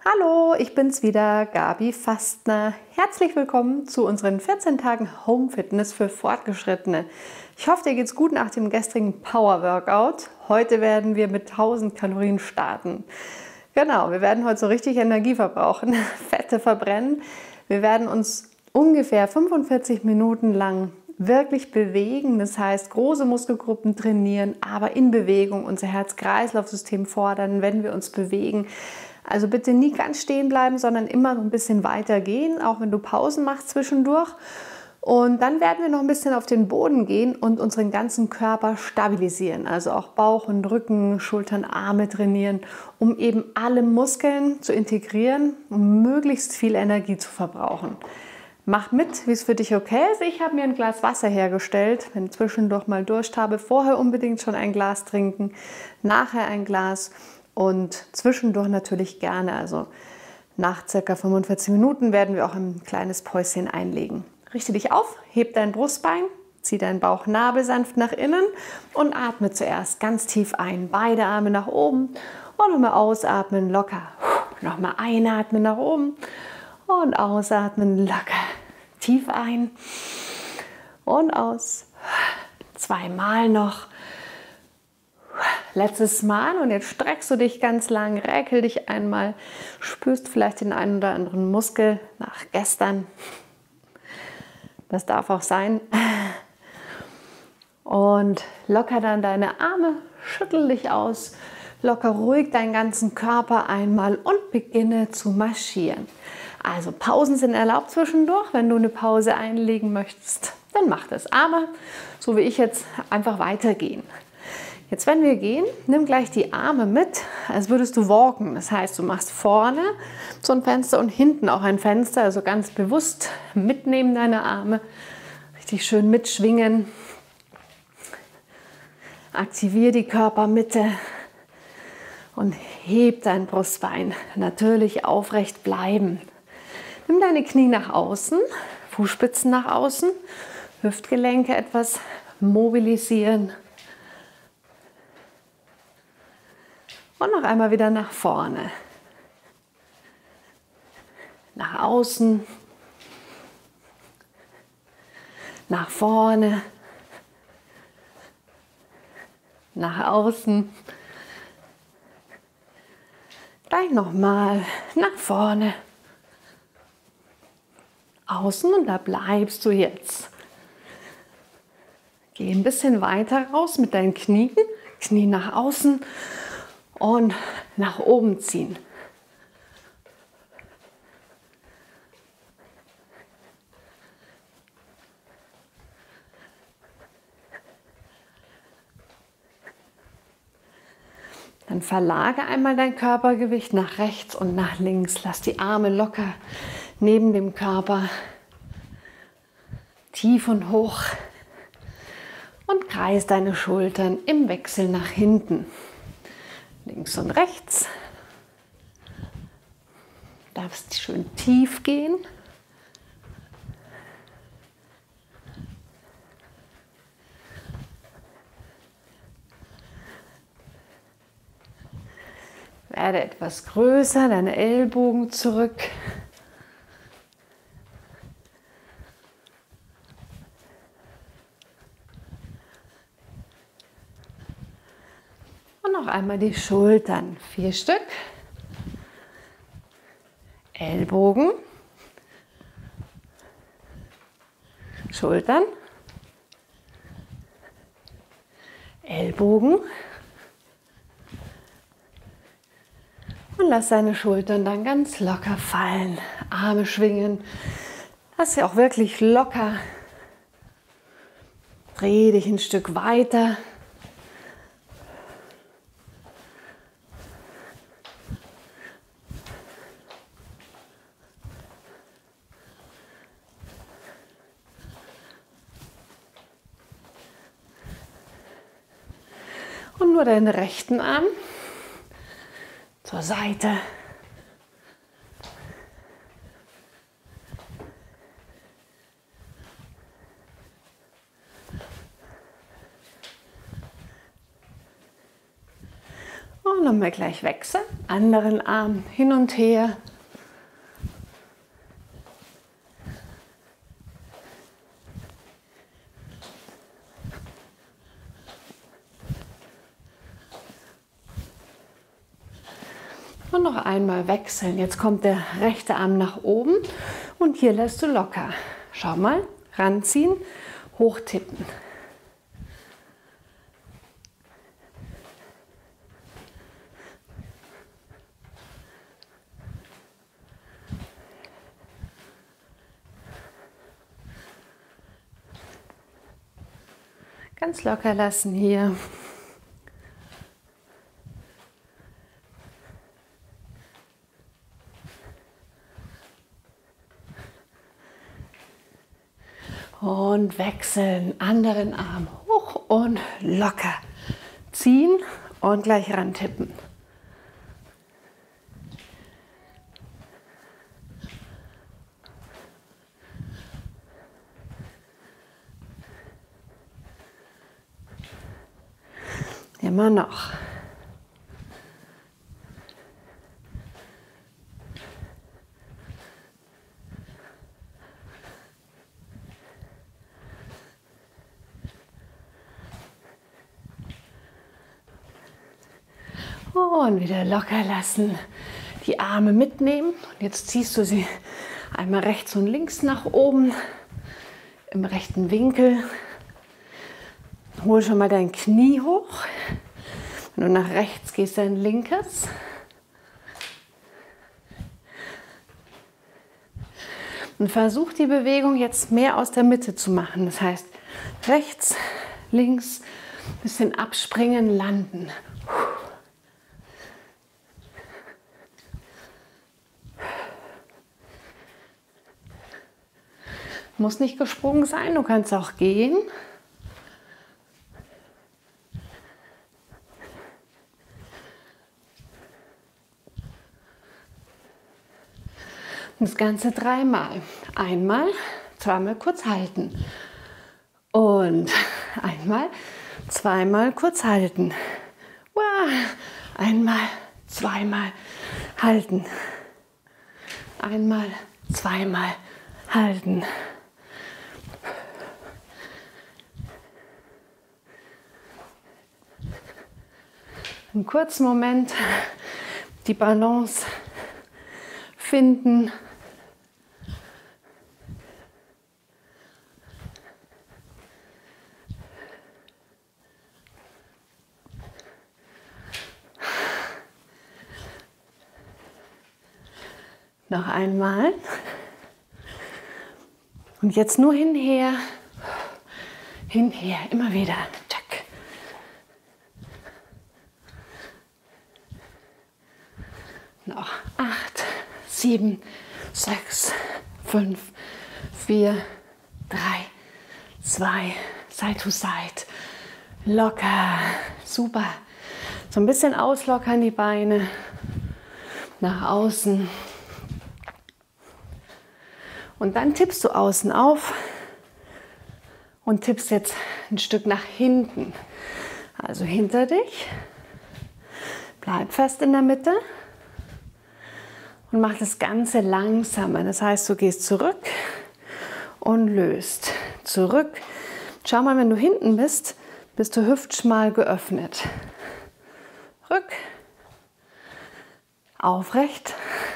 Hallo, ich bin's wieder, Gabi Fastner. Herzlich willkommen zu unseren 14 Tagen Home Fitness für Fortgeschrittene. Ich hoffe, dir geht's gut nach dem gestrigen Power Workout. Heute werden wir mit 1000 Kalorien starten. Genau, wir werden heute so richtig Energie verbrauchen, Fette verbrennen. Wir werden uns ungefähr 45 Minuten lang wirklich bewegen, das heißt große Muskelgruppen trainieren, aber in Bewegung unser Herz-Kreislauf-System fordern, wenn wir uns bewegen. Also bitte nie ganz stehen bleiben, sondern immer noch ein bisschen weiter gehen, auch wenn du Pausen machst zwischendurch. Und dann werden wir noch ein bisschen auf den Boden gehen und unseren ganzen Körper stabilisieren. Also auch Bauch und Rücken, Schultern, Arme trainieren, um eben alle Muskeln zu integrieren, um möglichst viel Energie zu verbrauchen. Mach mit, wie es für dich okay ist. Ich habe mir ein Glas Wasser hergestellt. Wenn ich zwischendurch mal Durst habe, vorher unbedingt schon ein Glas trinken, nachher ein Glas. Und zwischendurch natürlich gerne, also nach ca. 45 Minuten werden wir auch ein kleines Päuschen einlegen. Richte dich auf, heb dein Brustbein, zieh deinen Bauchnabel sanft nach innen und atme zuerst ganz tief ein. Beide Arme nach oben und nochmal ausatmen, locker. Nochmal einatmen nach oben und ausatmen, locker. Tief ein und aus. Zweimal noch. Letztes Mal und jetzt streckst du dich ganz lang, räkel dich einmal, spürst vielleicht den einen oder anderen Muskel nach gestern. Das darf auch sein. Und locker dann deine Arme, schüttel dich aus, locker ruhig deinen ganzen Körper einmal und beginne zu marschieren. Also Pausen sind erlaubt zwischendurch. Wenn du eine Pause einlegen möchtest, dann mach das. Aber so wie ich jetzt einfach weitergehen. Jetzt, wenn wir gehen, nimm gleich die Arme mit, als würdest du walken. Das heißt, du machst vorne so ein Fenster und hinten auch ein Fenster. Also ganz bewusst mitnehmen deine Arme, richtig schön mitschwingen. Aktiviere die Körpermitte und heb dein Brustbein. Natürlich aufrecht bleiben. Nimm deine Knie nach außen, Fußspitzen nach außen, Hüftgelenke etwas mobilisieren. Und noch einmal wieder nach vorne. Nach außen. Nach vorne. Nach außen. Gleich nochmal nach vorne. Außen und da bleibst du jetzt. Geh ein bisschen weiter raus mit deinen Knien. Knie nach außen. Und nach oben ziehen. Dann verlage einmal dein Körpergewicht nach rechts und nach links. Lass die Arme locker neben dem Körper. Tief und hoch. Und kreis deine Schultern im Wechsel nach hinten. Links und rechts. Du darfst schön tief gehen. Werde etwas größer, deine Ellbogen zurück. Und noch einmal die Schultern, 4 Stück. Ellbogen, Schultern, Ellbogen. Und lass deine Schultern dann ganz locker fallen. Arme schwingen. Lass sie auch wirklich locker. Dreh dich ein Stück weiter. Und nur deinen rechten Arm zur Seite. Und nochmal gleich wechseln. Anderen Arm hin und her. Und noch einmal wechseln. Jetzt kommt der rechte Arm nach oben und hier lässt du locker. Schau mal, ranziehen, hochtippen. Ganz locker lassen hier. Und wechseln, anderen Arm hoch und locker. Ziehen und gleich rantippen. Immer noch. Und wieder locker lassen. Die Arme mitnehmen. Und jetzt ziehst du sie einmal rechts und links nach oben. Im rechten Winkel. Hol schon mal dein Knie hoch. Wenn du nach rechts gehst, dein linkes. Und versuch die Bewegung jetzt mehr aus der Mitte zu machen. Das heißt, rechts, links, bisschen abspringen, landen. Muss nicht gesprungen sein, du kannst auch gehen. Das Ganze dreimal. Einmal, zweimal kurz halten. Und einmal, zweimal kurz halten. Einmal, zweimal halten. Einmal, zweimal halten. Einen kurzen Moment die Balance finden. Noch einmal. Und jetzt nur hinher, hinher, immer wieder. Check. Noch 8, 7, 6, 5, 4, 3, 2, Side to Side. Locker, super. So ein bisschen auslockern die Beine nach außen. Und dann tippst du außen auf und tippst jetzt ein Stück nach hinten. Also hinter dich. Bleib fest in der Mitte. Und mach das Ganze langsamer. Das heißt, du gehst zurück und löst. Zurück. Schau mal, wenn du hinten bist, bist du hüftschmal geöffnet. Rück. Aufrecht.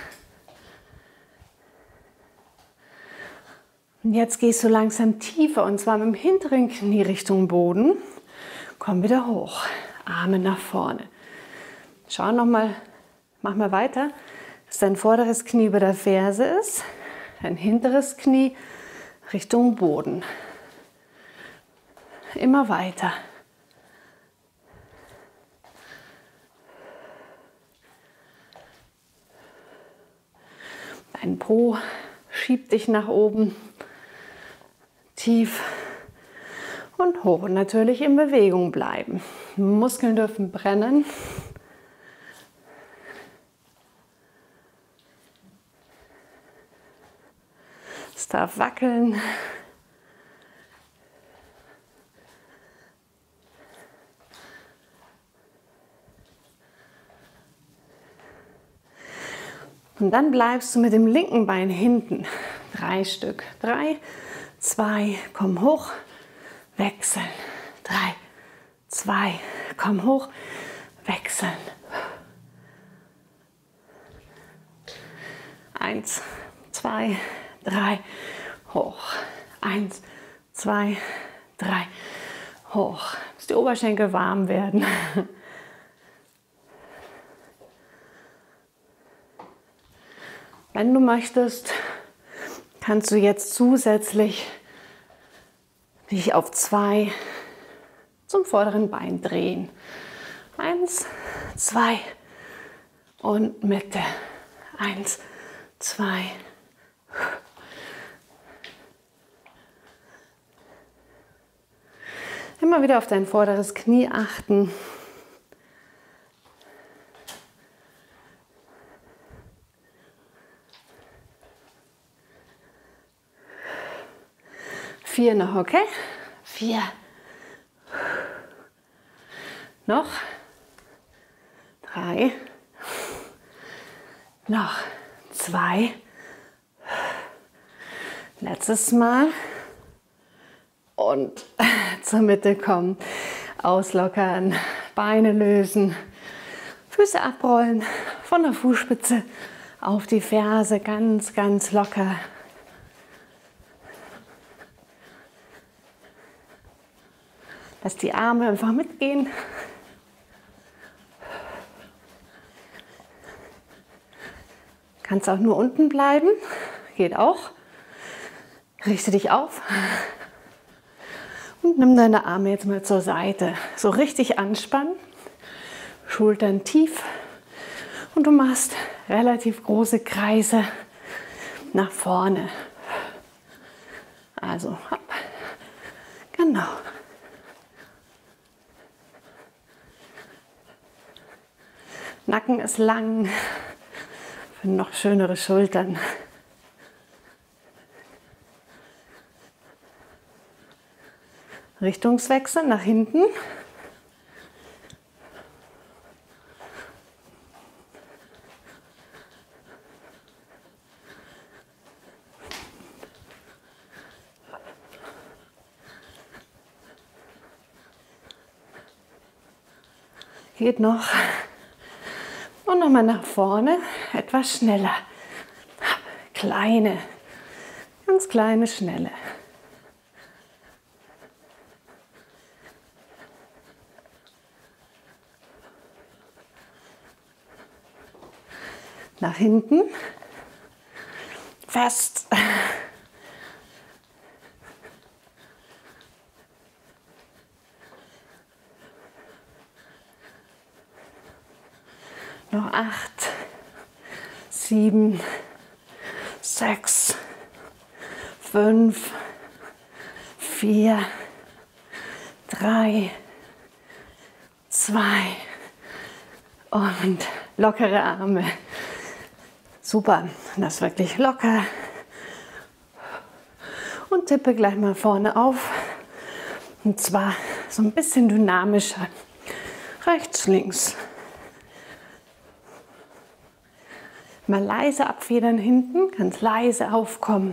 Und jetzt gehst du langsam tiefer und zwar mit dem hinteren Knie Richtung Boden. Komm wieder hoch. Arme nach vorne. Schau nochmal, mach mal weiter, dass dein vorderes Knie über der Ferse ist. Dein hinteres Knie Richtung Boden. Immer weiter. Dein Po schiebt dich nach oben. Tief und hoch und natürlich in Bewegung bleiben. Muskeln dürfen brennen. Es darf wackeln. Und dann bleibst du mit dem linken Bein hinten. 3 Stück. 3, 2, komm hoch, wechseln. 3, 2, komm hoch, wechseln. 1, 2, 3, hoch. 1, 2, 3, hoch. Bis die Oberschenkel warm werden. Wenn du möchtest, kannst du jetzt zusätzlich dich auf 2 zum vorderen Bein drehen. 1, 2 und Mitte. 1, 2. Immer wieder auf dein vorderes Knie achten. Vier noch, okay? 4. Noch. 3. Noch. 2. Letztes Mal. Und zur Mitte kommen. Auslockern. Beine lösen. Füße abrollen. Von der Fußspitze auf die Ferse. Ganz, ganz locker. Lass die Arme einfach mitgehen. Kannst auch nur unten bleiben. Geht auch. Richte dich auf. Und nimm deine Arme jetzt mal zur Seite. So richtig anspannen. Schultern tief. Und du machst relativ große Kreise nach vorne. Also, hopp. Genau. Nacken ist lang, für noch schönere Schultern. Richtungswechsel nach hinten. Geht noch. Und nochmal nach vorne, etwas schneller. Kleine, ganz kleine, schnelle. Nach hinten, fest. Noch 8, 7, 6, 5, 4, 3, 2 und lockere Arme. Super, das ist wirklich locker. Und tippe gleich mal vorne auf. Und zwar so ein bisschen dynamischer. Rechts, links. Mal leise abfedern hinten, ganz leise aufkommen.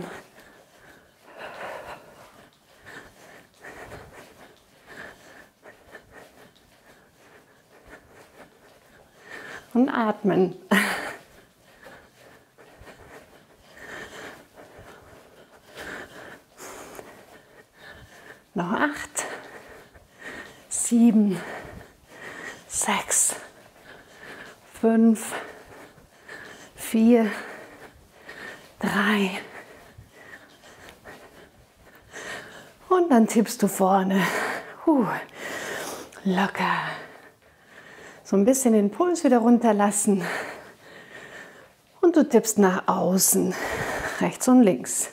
Und atmen. Noch 8, 7, 6, 5, 4, 3 und dann tippst du vorne. Locker. So ein bisschen den Puls wieder runterlassen und du tippst nach außen, rechts und links.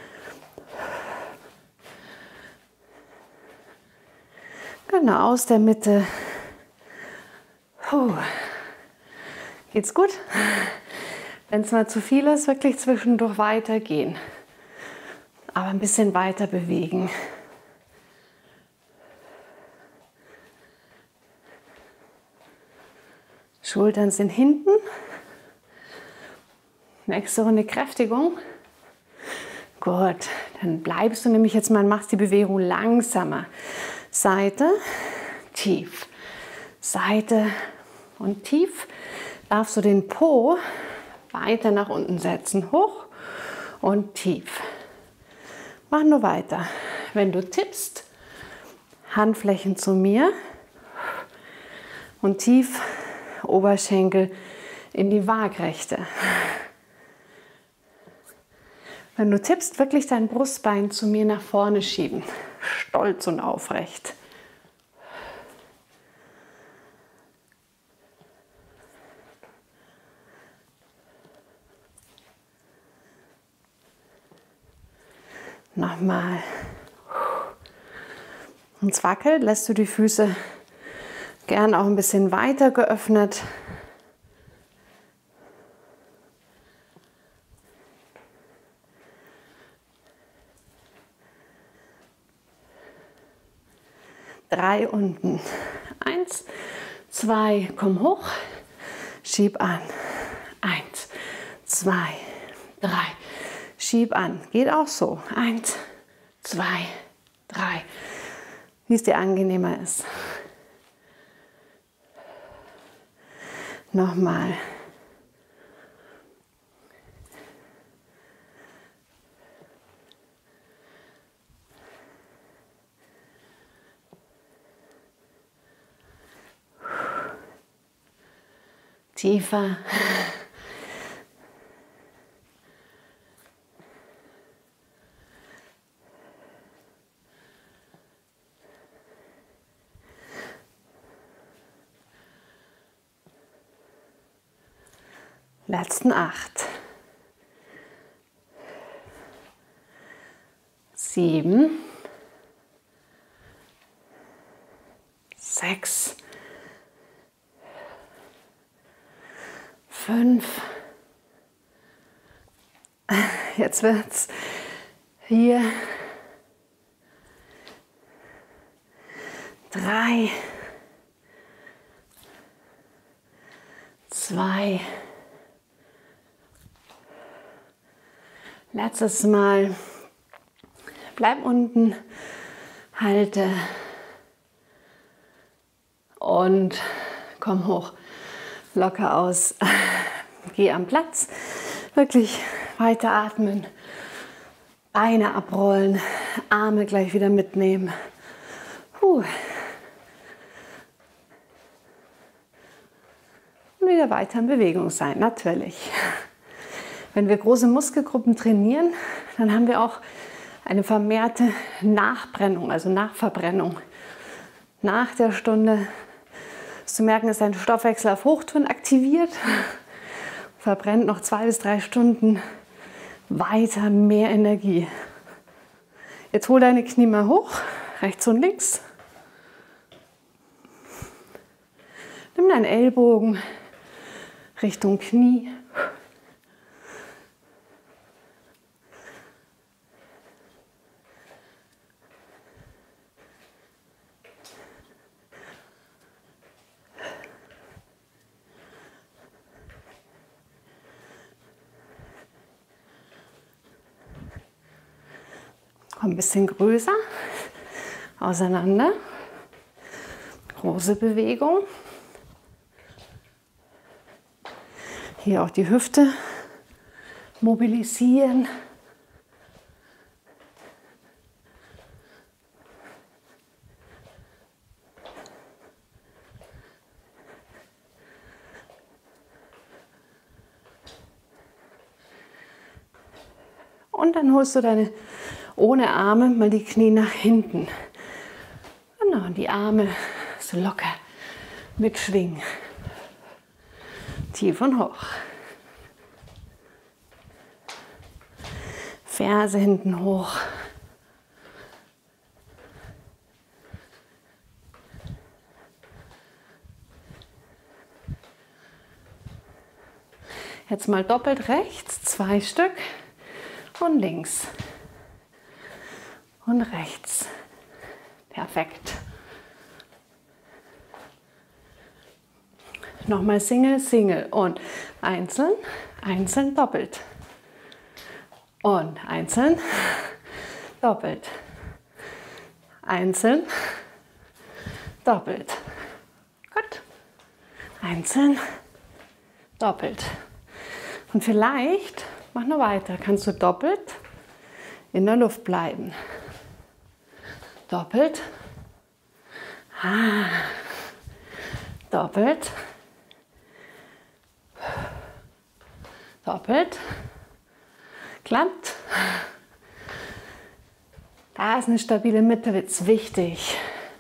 Genau, aus der Mitte. Geht's gut? Wenn es mal zu viel ist, wirklich zwischendurch weitergehen. Aber ein bisschen weiter bewegen. Schultern sind hinten. Nächste Runde Kräftigung. Gut, dann bleibst du nämlich jetzt mal und machst die Bewegung langsamer. Seite, tief, Seite und tief. Darfst du den Po weiter nach unten setzen. Hoch und tief. Mach nur weiter. Wenn du tippst, Handflächen zu mir und tief Oberschenkel in die Waagrechte. Wenn du tippst, wirklich dein Brustbein zu mir nach vorne schieben. Stolz und aufrecht. Nochmal. Und es wackelt, lässt du die Füße gern auch ein bisschen weiter geöffnet. Drei unten. 1, 2, komm hoch, schieb an. 1, 2, 3, schieb an. Geht auch so. 1, 2, 3. Wie es dir angenehmer ist. Nochmal. Tiefer. Letzten 8. 7. 6. 5. Jetzt wird's 4. 3. 2. Letztes Mal. Bleib unten, halte und komm hoch. Locker aus. Geh am Platz. Wirklich weiter atmen. Beine abrollen. Arme gleich wieder mitnehmen. Und wieder weiter in Bewegung sein, natürlich. Wenn wir große Muskelgruppen trainieren, dann haben wir auch eine vermehrte Nachbrennung, also Nachverbrennung. Nach der Stunde zu merken, ist dein Stoffwechsel auf Hochtouren aktiviert, verbrennt noch 2 bis 3 Stunden weiter mehr Energie. Jetzt hol deine Knie mal hoch, rechts und links. Nimm deinen Ellbogen Richtung Knie. Komm ein bisschen größer auseinander. Große Bewegung. Hier auch die Hüfte mobilisieren. Und dann holst du deine ohne Arme mal die Knie nach hinten. Genau, und die Arme so locker mitschwingen. Tief und hoch. Ferse hinten hoch. Jetzt mal doppelt rechts, 2 Stück und links und rechts. Perfekt. Nochmal Single, Single und einzeln, einzeln, doppelt. Und einzeln, doppelt. Einzeln, doppelt. Gut. Einzeln, doppelt. Und vielleicht, mach noch weiter, kannst du doppelt in der Luft bleiben. Doppelt. Doppelt. Doppelt. Klappt. Da ist eine stabile Mitte, ist wichtig.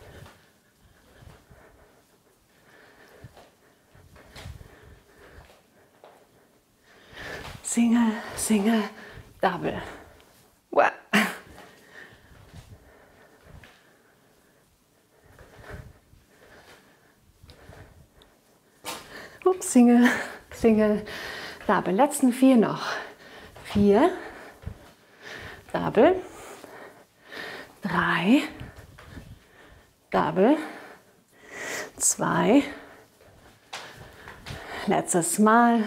Single, Single, Double. Wow. Ups, Single, Single, Double. Letzten 4 noch. 4, Double, 3, Double, 2, letztes Mal.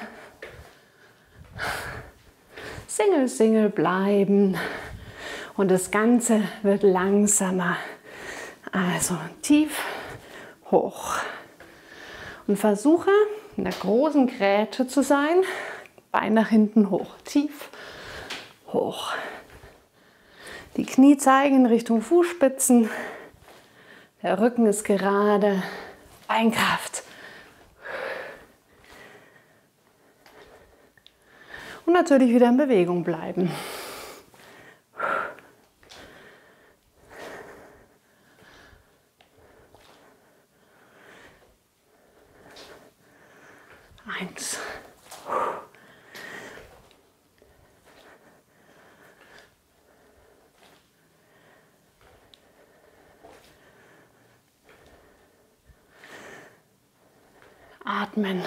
Single, Single bleiben und das Ganze wird langsamer. Also tief, hoch. Und versuche in der großen Grätsche zu sein. Bein nach hinten hoch, tief, hoch. Die Knie zeigen in Richtung Fußspitzen. Der Rücken ist gerade. Beinkraft. Und natürlich wieder in Bewegung bleiben. Eins. Atmen.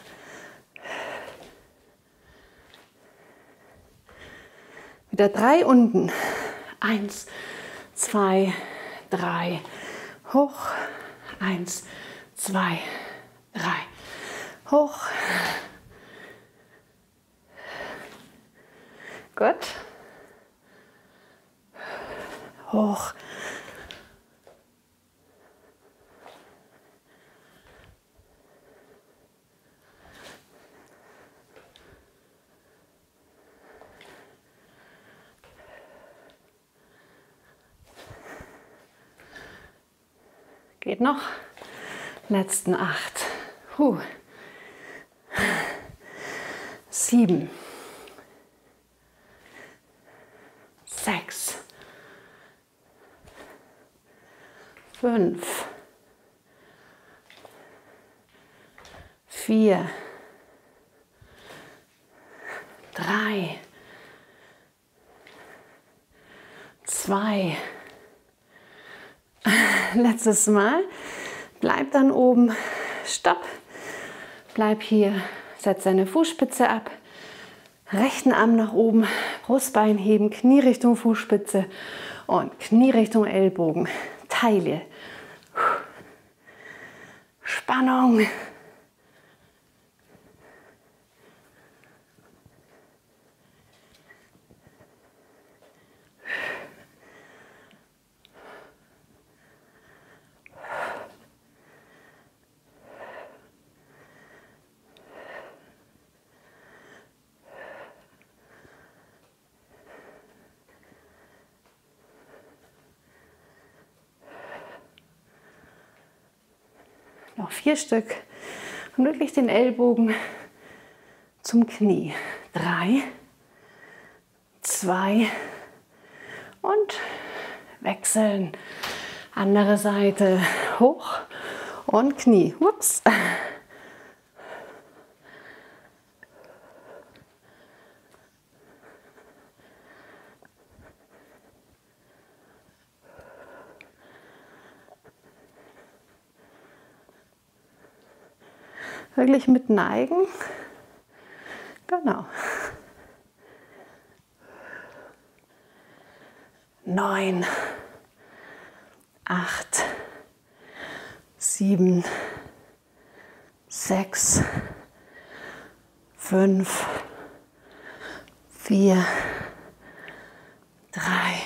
Wieder 3 unten. 1, 2, 3. Hoch. 1, 2, 3. Hoch. Gut. Hoch. Geht noch. Letzten 8. 7. 6. 5. 4. 3. 2. Letztes Mal. Bleib dann oben. Stopp. Bleib hier. Setz deine Fußspitze ab. Rechten Arm nach oben. Brustbein heben. Knie Richtung Fußspitze. Und Knie Richtung Ellbogen. Taille. Spannung. Noch 4 Stück und wirklich den Ellbogen zum Knie. 3, 2 und wechseln. Andere Seite hoch und Knie. Ups. Wirklich mit neigen. Genau. 9, 8, 7, 6, 5, 4, 3,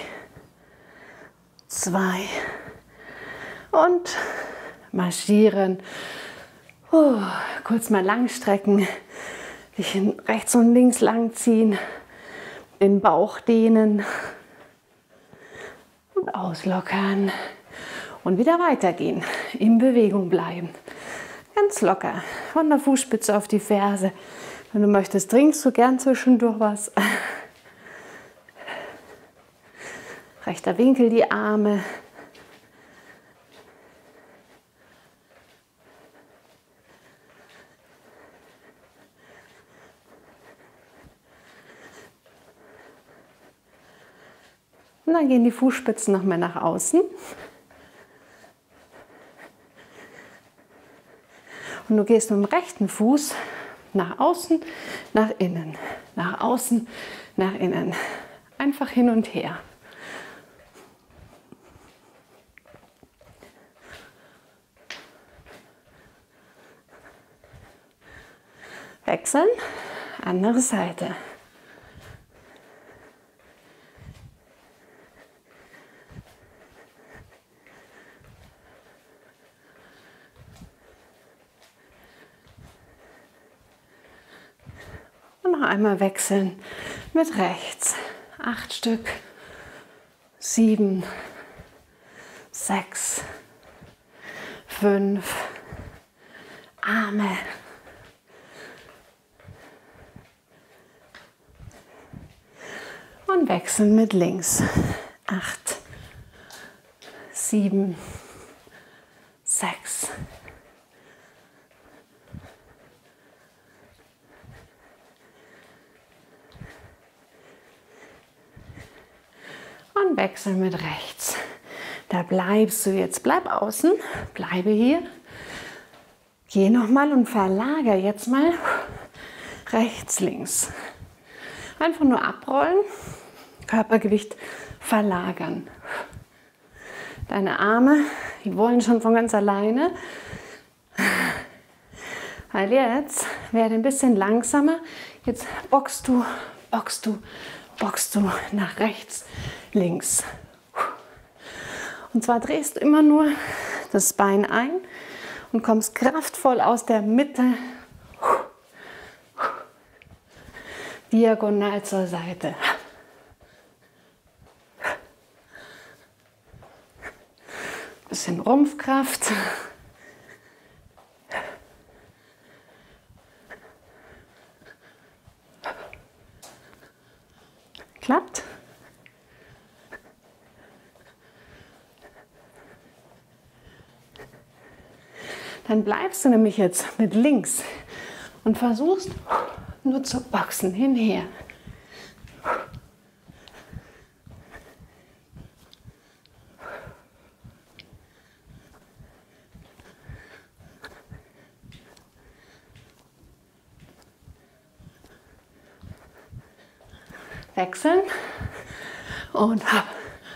2 und marschieren. Kurz mal lang strecken, dich rechts und links lang ziehen, den Bauch dehnen und auslockern und wieder weitergehen, in Bewegung bleiben. Ganz locker, von der Fußspitze auf die Ferse. Wenn du möchtest, trinkst du gern zwischendurch was. Rechter Winkel die Arme. Und dann gehen die Fußspitzen noch mal nach außen. Und du gehst mit dem rechten Fuß nach außen, nach innen, nach außen, nach innen. Einfach hin und her. Wechseln, andere Seite. Und noch einmal wechseln mit rechts. 8 Stück, 7, 6, 5, Arme. Und wechseln mit links. 8, 7, 6, 5. Und wechseln mit rechts. Da bleibst du jetzt. Bleib außen, bleibe hier. Geh nochmal und verlagere jetzt mal rechts, links. Einfach nur abrollen, Körpergewicht verlagern. Deine Arme, die wollen schon von ganz alleine. Weil jetzt werde ein bisschen langsamer. Jetzt boxst du, boxst du, boxst du nach rechts, links. Und zwar drehst du immer nur das Bein ein und kommst kraftvoll aus der Mitte diagonal zur Seite. Bisschen Rumpfkraft. Klappt? Dann bleibst du nämlich jetzt mit links und versuchst nur zu boxen, hinher. Wechseln und hopp.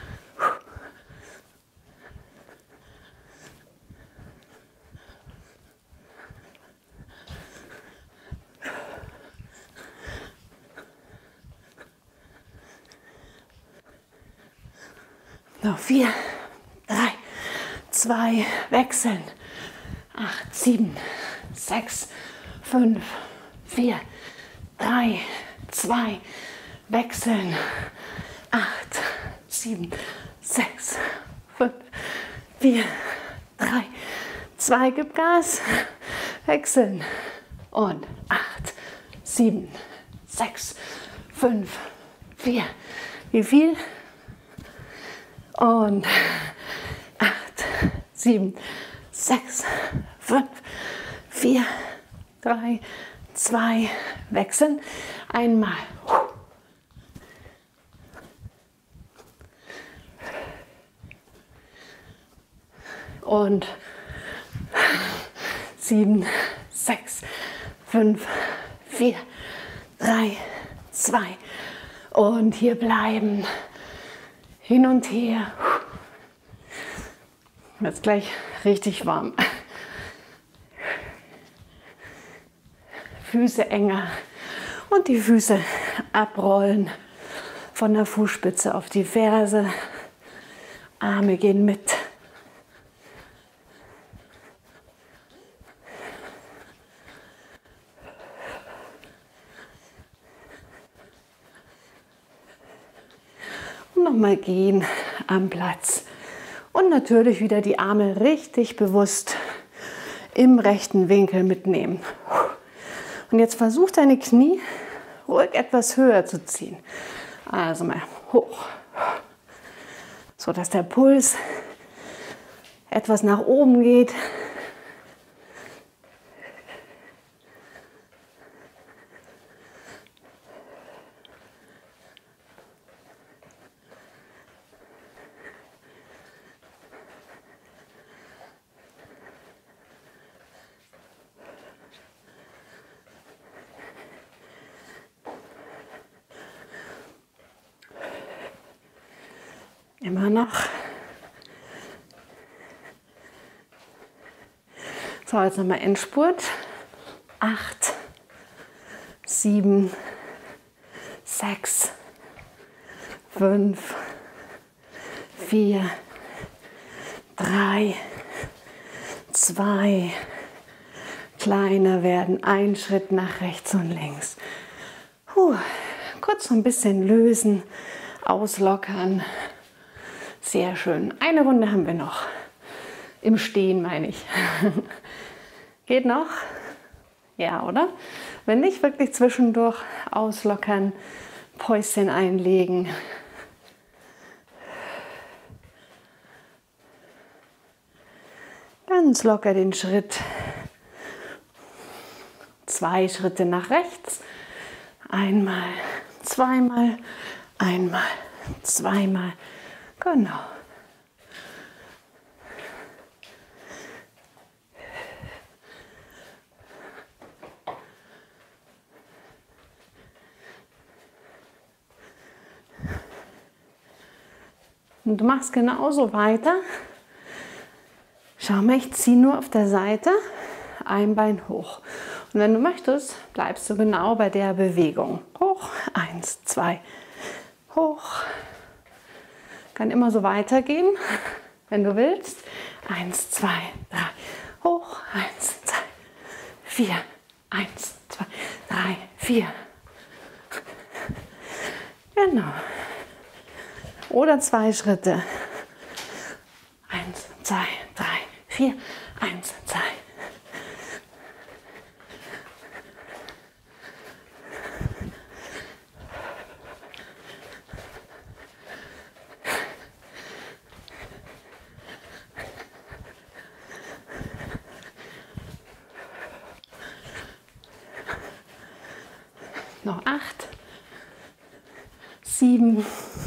Noch 4, 3, 2, wechseln. 8, 7, 6, 5, 4, 3, 2, wechseln. 8, 7, 6, 5, 4, 3, 2, gib Gas. Wechseln. Und 8, 7, 6, 5, 4. Wie viel? Und 8, 7, 6, 5, 4, 3, 2, wechseln. Einmal. Und 7, 6, 5, 4, 3, 2. Und hier bleiben. Hin und her. Jetzt gleich richtig warm. Füße enger und die Füße abrollen von der Fußspitze auf die Ferse. Arme gehen mit. Und nochmal gehen am Platz. Und natürlich wieder die Arme richtig bewusst im rechten Winkel mitnehmen. Und jetzt versuch deine Knie ruhig etwas höher zu ziehen. Also mal hoch, so dass der Puls etwas nach oben geht. Immer noch. So, jetzt nochmal Endspurt. 8, 7, 6, 5, 4, 3, 2, kleiner werden. Ein Schritt nach rechts und links. Kurz so ein bisschen lösen, auslockern. Sehr schön. Eine Runde haben wir noch. Im Stehen meine ich. Geht noch? Ja, oder? Wenn nicht, wirklich zwischendurch auslockern, Päuschen einlegen. Ganz locker den Schritt. 2 Schritte nach rechts. Einmal, zweimal, einmal, zweimal. Genau. Und du machst genauso weiter. Schau mal, ich ziehe nur auf der Seite ein Bein hoch. Und wenn du möchtest, bleibst du genau bei der Bewegung. Hoch, 1, 2, hoch. Kann immer so weitergehen, wenn du willst. 1, 2, 3, hoch. 1, 2, 4. 1, 2, 3, 4. Genau. Oder 2 Schritte. 1, 2, 3, 4. 1, 2. Noch 8, 7,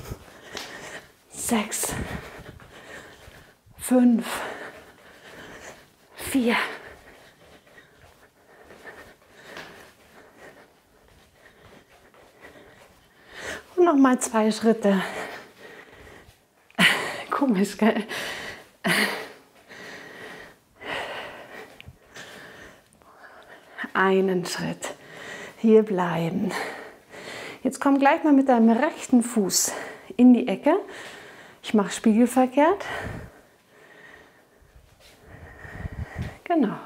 6, 5, 4. Und noch mal 2 Schritte. Komisch, gell? Einen Schritt. Hier bleiben. Jetzt komm gleich mal mit deinem rechten Fuß in die Ecke. Ich mache spiegelverkehrt. Genau.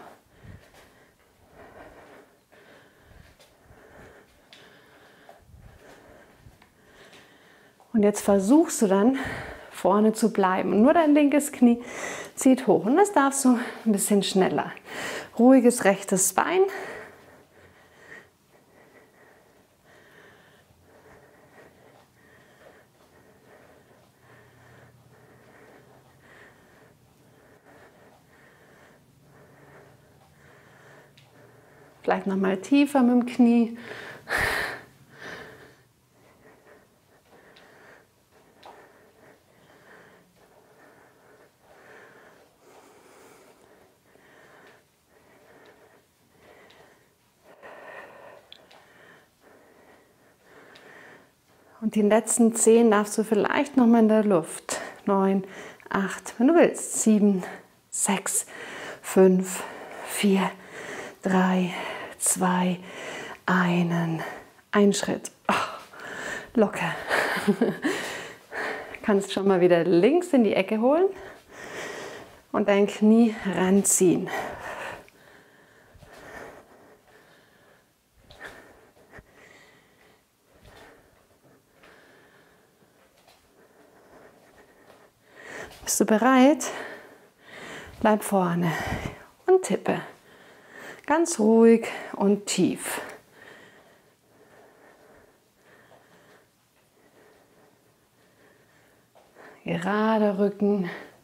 Und jetzt versuchst du dann vorne zu bleiben. Und nur dein linkes Knie zieht hoch. Und das darfst du ein bisschen schneller. Ruhiges rechtes Bein. Vielleicht noch mal tiefer mit dem Knie. Und die letzten 10 darfst du vielleicht noch mal in der Luft. 9, 8, wenn du willst. 7, 6, 5, 4, 3, 2, 1. Ein Schritt. Oh. locker. Kannst schon mal wieder links in die Ecke holen und dein Knie ranziehen. Bist du bereit? Bleib vorne und tippe. Ganz ruhig und tief. Gerade Rücken.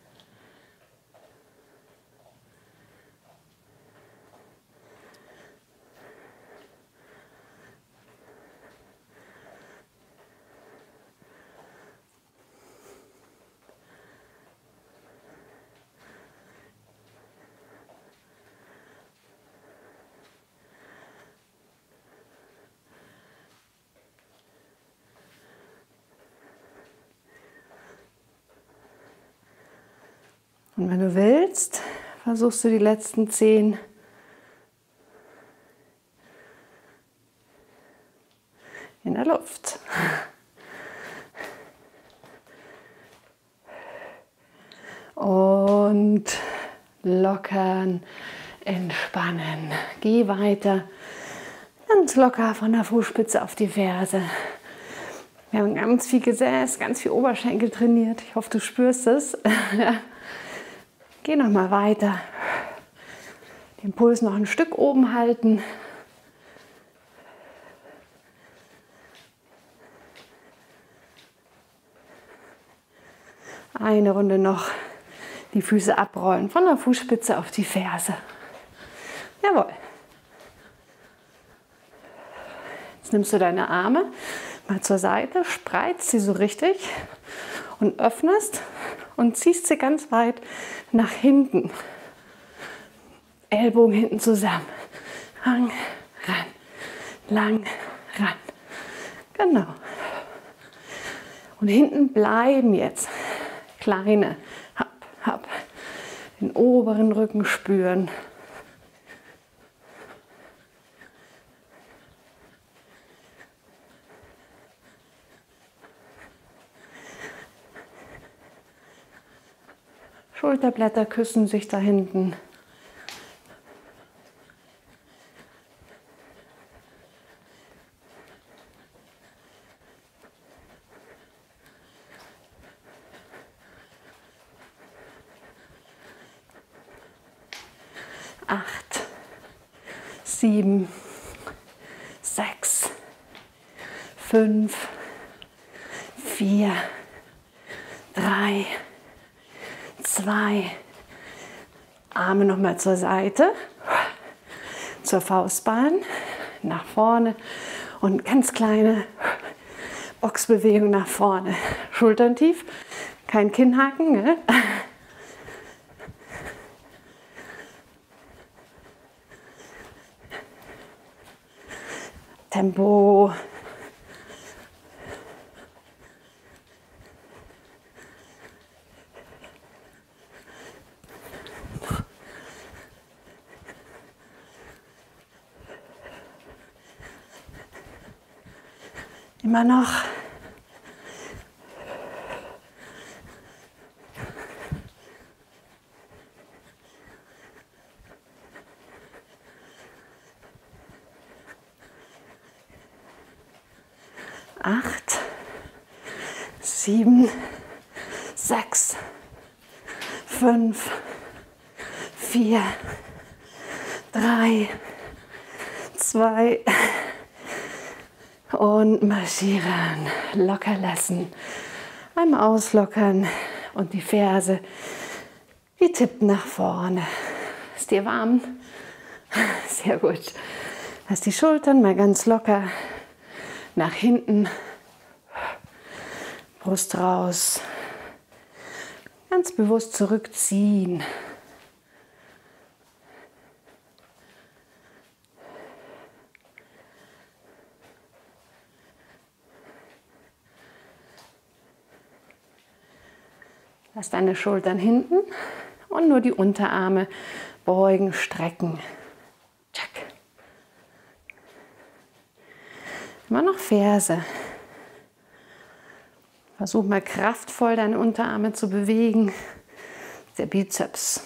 Und wenn du willst, versuchst du die letzten 10 in der Luft. Und lockern, entspannen. Geh weiter, ganz locker von der Fußspitze auf die Ferse. Wir haben ganz viel Gesäß, ganz viel Oberschenkel trainiert. Ich hoffe, du spürst es. Geh noch mal weiter. Den Puls noch ein Stück oben halten. Eine Runde noch. Die Füße abrollen von der Fußspitze auf die Ferse. Jawohl. Jetzt nimmst du deine Arme mal zur Seite, spreizt sie so richtig und öffnest und ziehst sie ganz weit nach hinten. Ellbogen hinten zusammen. Lang, ran, lang, ran. Genau. Und hinten bleiben jetzt kleine Hab. Den oberen Rücken spüren. Schulterblätter küssen sich da hinten. Acht, 7, 6, 5, 4, 3, 2, Arme nochmal zur Seite, zur Faustballen, nach vorne und ganz kleine Boxbewegung nach vorne. Schultern tief, kein Kinnhaken. Ne? Tempo. Immer noch. Acht, 7, 6, 5, 4, 3, 2 und marschieren. Locker lassen. Einmal auslockern und die Ferse, die tippt nach vorne. Ist dir warm? Sehr gut. Lass die Schultern mal ganz locker nach hinten, Brust raus, ganz bewusst zurückziehen. Lass deine Schultern hinten und nur die Unterarme beugen, strecken. Immer noch Ferse. Versuch mal kraftvoll deine Unterarme zu bewegen. Der Bizeps.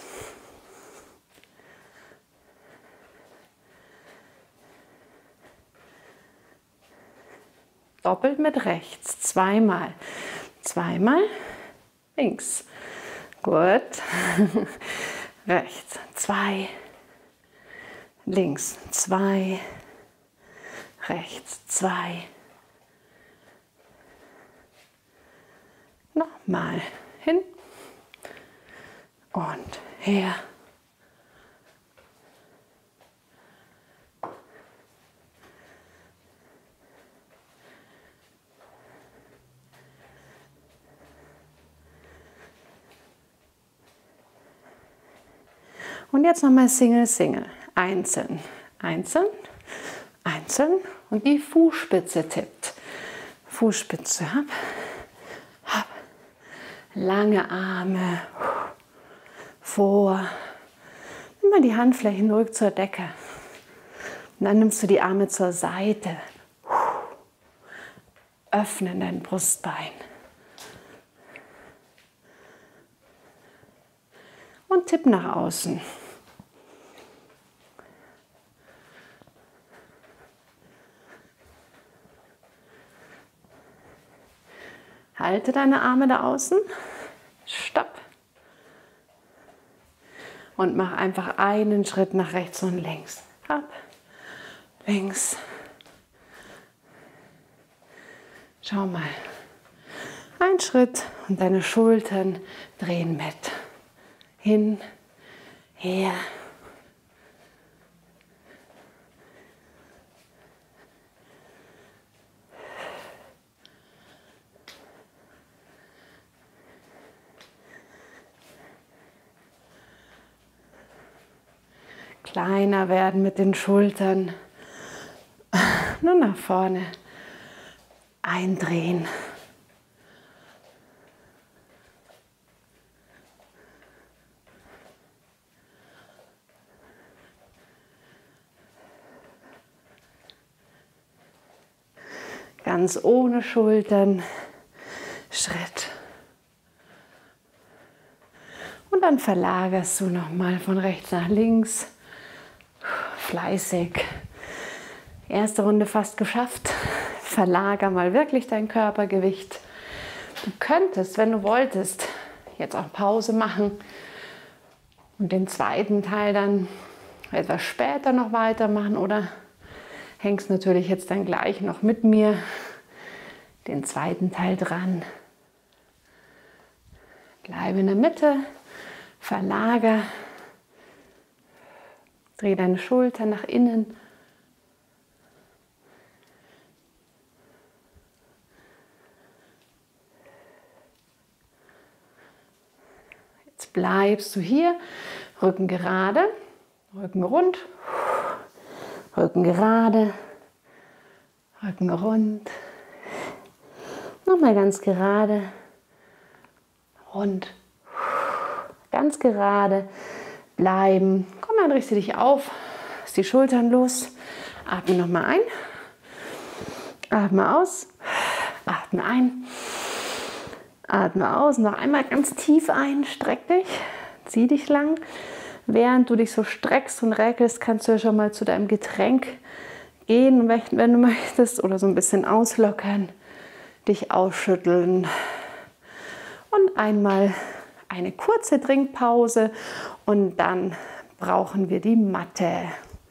Doppelt mit rechts. Zweimal. Zweimal. Links. Gut. Rechts. 2. Links. 2. Rechts. 2. Nochmal. Hin. Und her. Und jetzt nochmal Single, Single. Einzeln, einzeln, einzeln. Und die Fußspitze tippt. Fußspitze, hab, hab. Lange Arme. Vor. Nimm mal die Handflächen ruhig zur Decke. Und dann nimmst du die Arme zur Seite. Öffne dein Brustbein. Und tipp nach außen. Halte deine Arme da außen. Stopp. Und mach einfach einen Schritt nach rechts und links. Ab, links. Schau mal. Ein Schritt und deine Schultern drehen mit. Hin, her. Kleiner werden mit den Schultern. Nur nach vorne. Eindrehen. Ganz ohne Schultern. Schritt. Und dann verlagerst du nochmal von rechts nach links. Fleißig. Erste Runde fast geschafft. Verlager mal wirklich dein Körpergewicht. Du könntest, wenn du wolltest, jetzt auch Pause machen und den zweiten Teil dann etwas später noch weitermachen oder hängst natürlich jetzt dann gleich noch mit mir den zweiten Teil dran. Bleibe in der Mitte, verlager. Dreh deine Schultern nach innen. Jetzt bleibst du hier. Rücken gerade, Rücken rund, Rücken gerade, Rücken rund. Nochmal ganz gerade, rund, ganz gerade. Bleiben. Komm, dann richte dich auf. Lass die Schultern los. Atme nochmal ein. Atme aus. Atme ein. Atme aus. Noch einmal ganz tief ein. Streck dich. Zieh dich lang. Während du dich so streckst und räkelst, kannst du ja schon mal zu deinem Getränk gehen, wenn du möchtest. Oder so ein bisschen auslockern. Dich ausschütteln. Und einmal eine kurze Trinkpause und dann brauchen wir die Matte.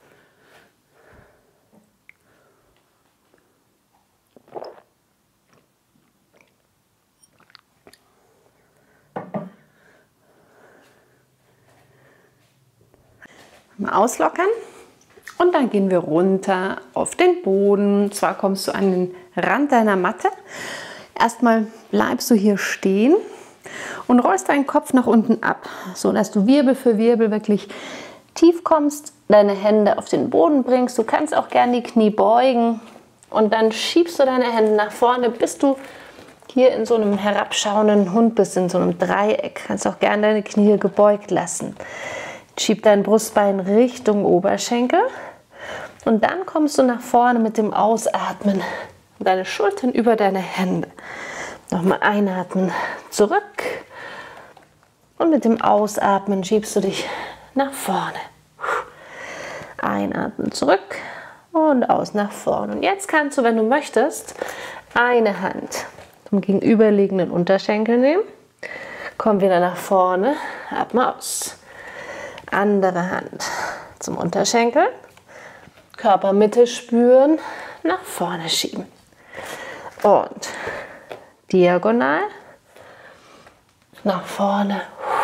Mal auslockern und dann gehen wir runter auf den Boden. Und zwar kommst du an den Rand deiner Matte. Erstmal bleibst du hier stehen und rollst deinen Kopf nach unten ab, so dass du Wirbel für Wirbel wirklich tief kommst, deine Hände auf den Boden bringst. Du kannst auch gerne die Knie beugen und dann schiebst du deine Hände nach vorne, bis du hier in so einem herabschauenden Hund bist, in so einem Dreieck. Kannst auch gerne deine Knie gebeugt lassen. Schieb dein Brustbein Richtung Oberschenkel und dann kommst du nach vorne mit dem Ausatmen. Deine Schultern über deine Hände. Nochmal einatmen, zurück. Und mit dem Ausatmen schiebst du dich nach vorne. Einatmen, zurück und aus nach vorne. Und jetzt kannst du, wenn du möchtest, eine Hand zum gegenüberliegenden Unterschenkel nehmen. Komm wieder nach vorne, atme aus. Andere Hand zum Unterschenkel. Körpermitte spüren, nach vorne schieben. Und diagonal nach vorne.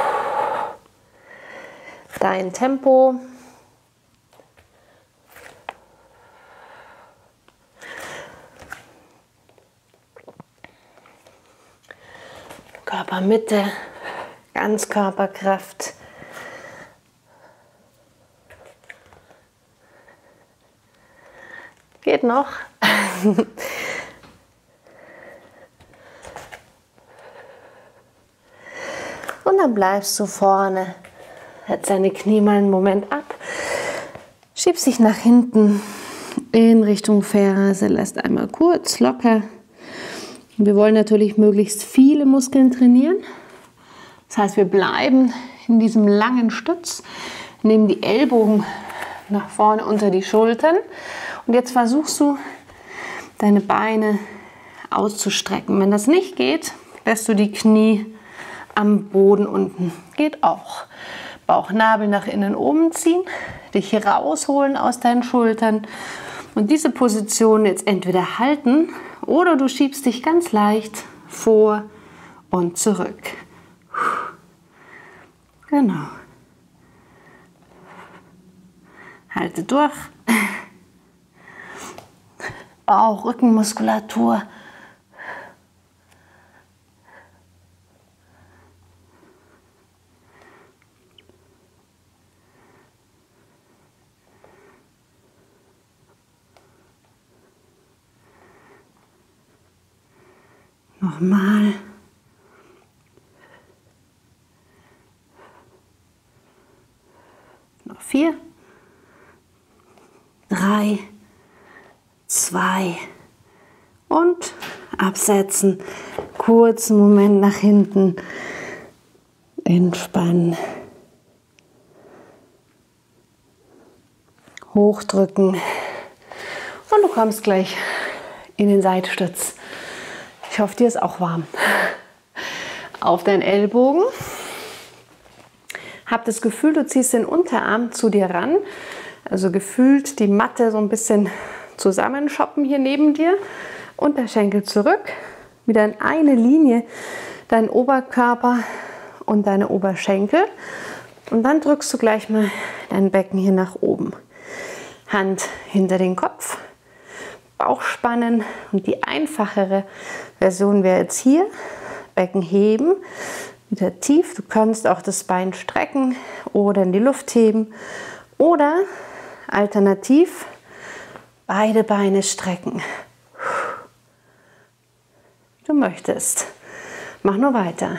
Dein Tempo. Körpermitte, Ganzkörperkraft. Geht noch. Und dann bleibst du vorne. Setz deine Knie mal einen Moment ab. Schiebst dich nach hinten in Richtung Ferse. Lässt einmal kurz locker. Wir wollen natürlich möglichst viele Muskeln trainieren. Das heißt, wir bleiben in diesem langen Stütz, nehmen die Ellbogen nach vorne unter die Schultern. Und jetzt versuchst du, deine Beine auszustrecken. Wenn das nicht geht, lässt du die Knie am Boden unten. Geht auch. Bauchnabel nach innen oben ziehen, dich hier rausholen aus deinen Schultern und diese Position jetzt entweder halten oder du schiebst dich ganz leicht vor und zurück. Genau. Halte durch. Bauch, Rückenmuskulatur. Nochmal. Noch 4, 3, 2 und absetzen. Kurzen Moment nach hinten. Entspannen. Hochdrücken. Und du kommst gleich in den Seitstütz. Ich hoffe, dir ist auch warm. Auf deinen Ellbogen. Hab das Gefühl, du ziehst den Unterarm zu dir ran. Also gefühlt die Matte so ein bisschen zusammenschoppen hier neben dir. Unterschenkel zurück. Wieder in eine Linie deinen Oberkörper und deine Oberschenkel. Und dann drückst du gleich mal dein Becken hier nach oben. Hand hinter den Kopf. Bauch spannen und die einfachere Version wäre jetzt hier, Becken heben, wieder tief, du kannst auch das Bein strecken oder in die Luft heben oder alternativ beide Beine strecken, wie du möchtest, mach nur weiter.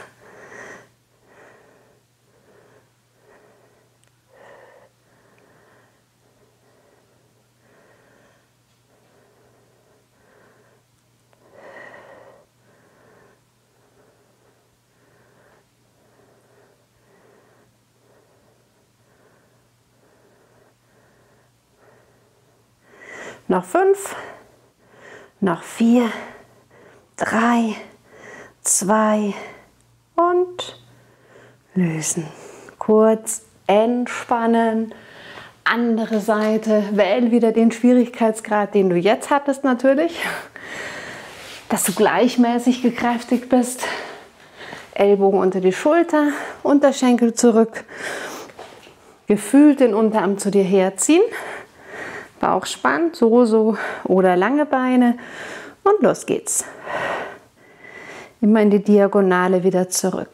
Noch 5, noch 4, 3, 2 und lösen. Kurz entspannen. Andere Seite. Wähl wieder den Schwierigkeitsgrad, den du jetzt hattest natürlich. Dass du gleichmäßig gekräftigt bist. Ellbogen unter die Schulter, Unterschenkel zurück. Gefühlt den Unterarm zu dir herziehen. Bauch spannt, so oder lange Beine und los geht's. Immer in die Diagonale wieder zurück.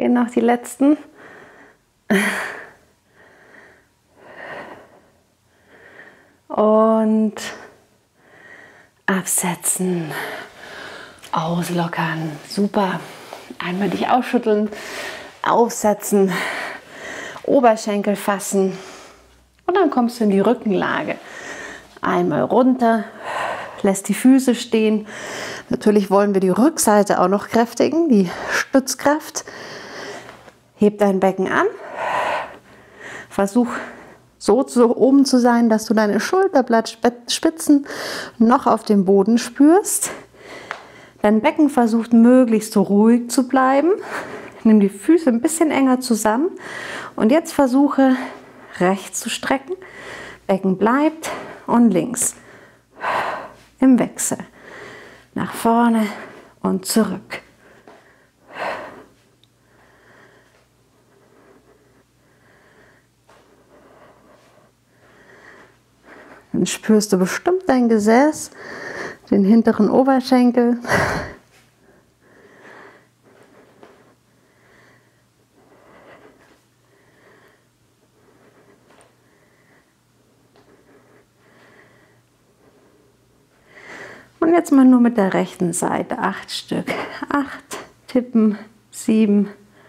Gehen noch die letzten. Und absetzen. Auslockern. Super. Einmal dich ausschütteln. Aufsetzen. Oberschenkel fassen. Und dann kommst du in die Rückenlage. Einmal runter. Lässt die Füße stehen. Natürlich wollen wir die Rückseite auch noch kräftigen, die Stützkraft. Heb dein Becken an. Versuch so oben zu sein, dass du deine Schulterblattspitzen noch auf dem Boden spürst. Dein Becken versucht möglichst so ruhig zu bleiben. Nimm die Füße ein bisschen enger zusammen. Und jetzt versuche rechts zu strecken. Becken bleibt und links. Im Wechsel. Nach vorne und zurück. Dann spürst du bestimmt dein Gesäß, den hinteren Oberschenkel. Und jetzt mal nur mit der rechten Seite 8 Stück. 8 tippen, 7,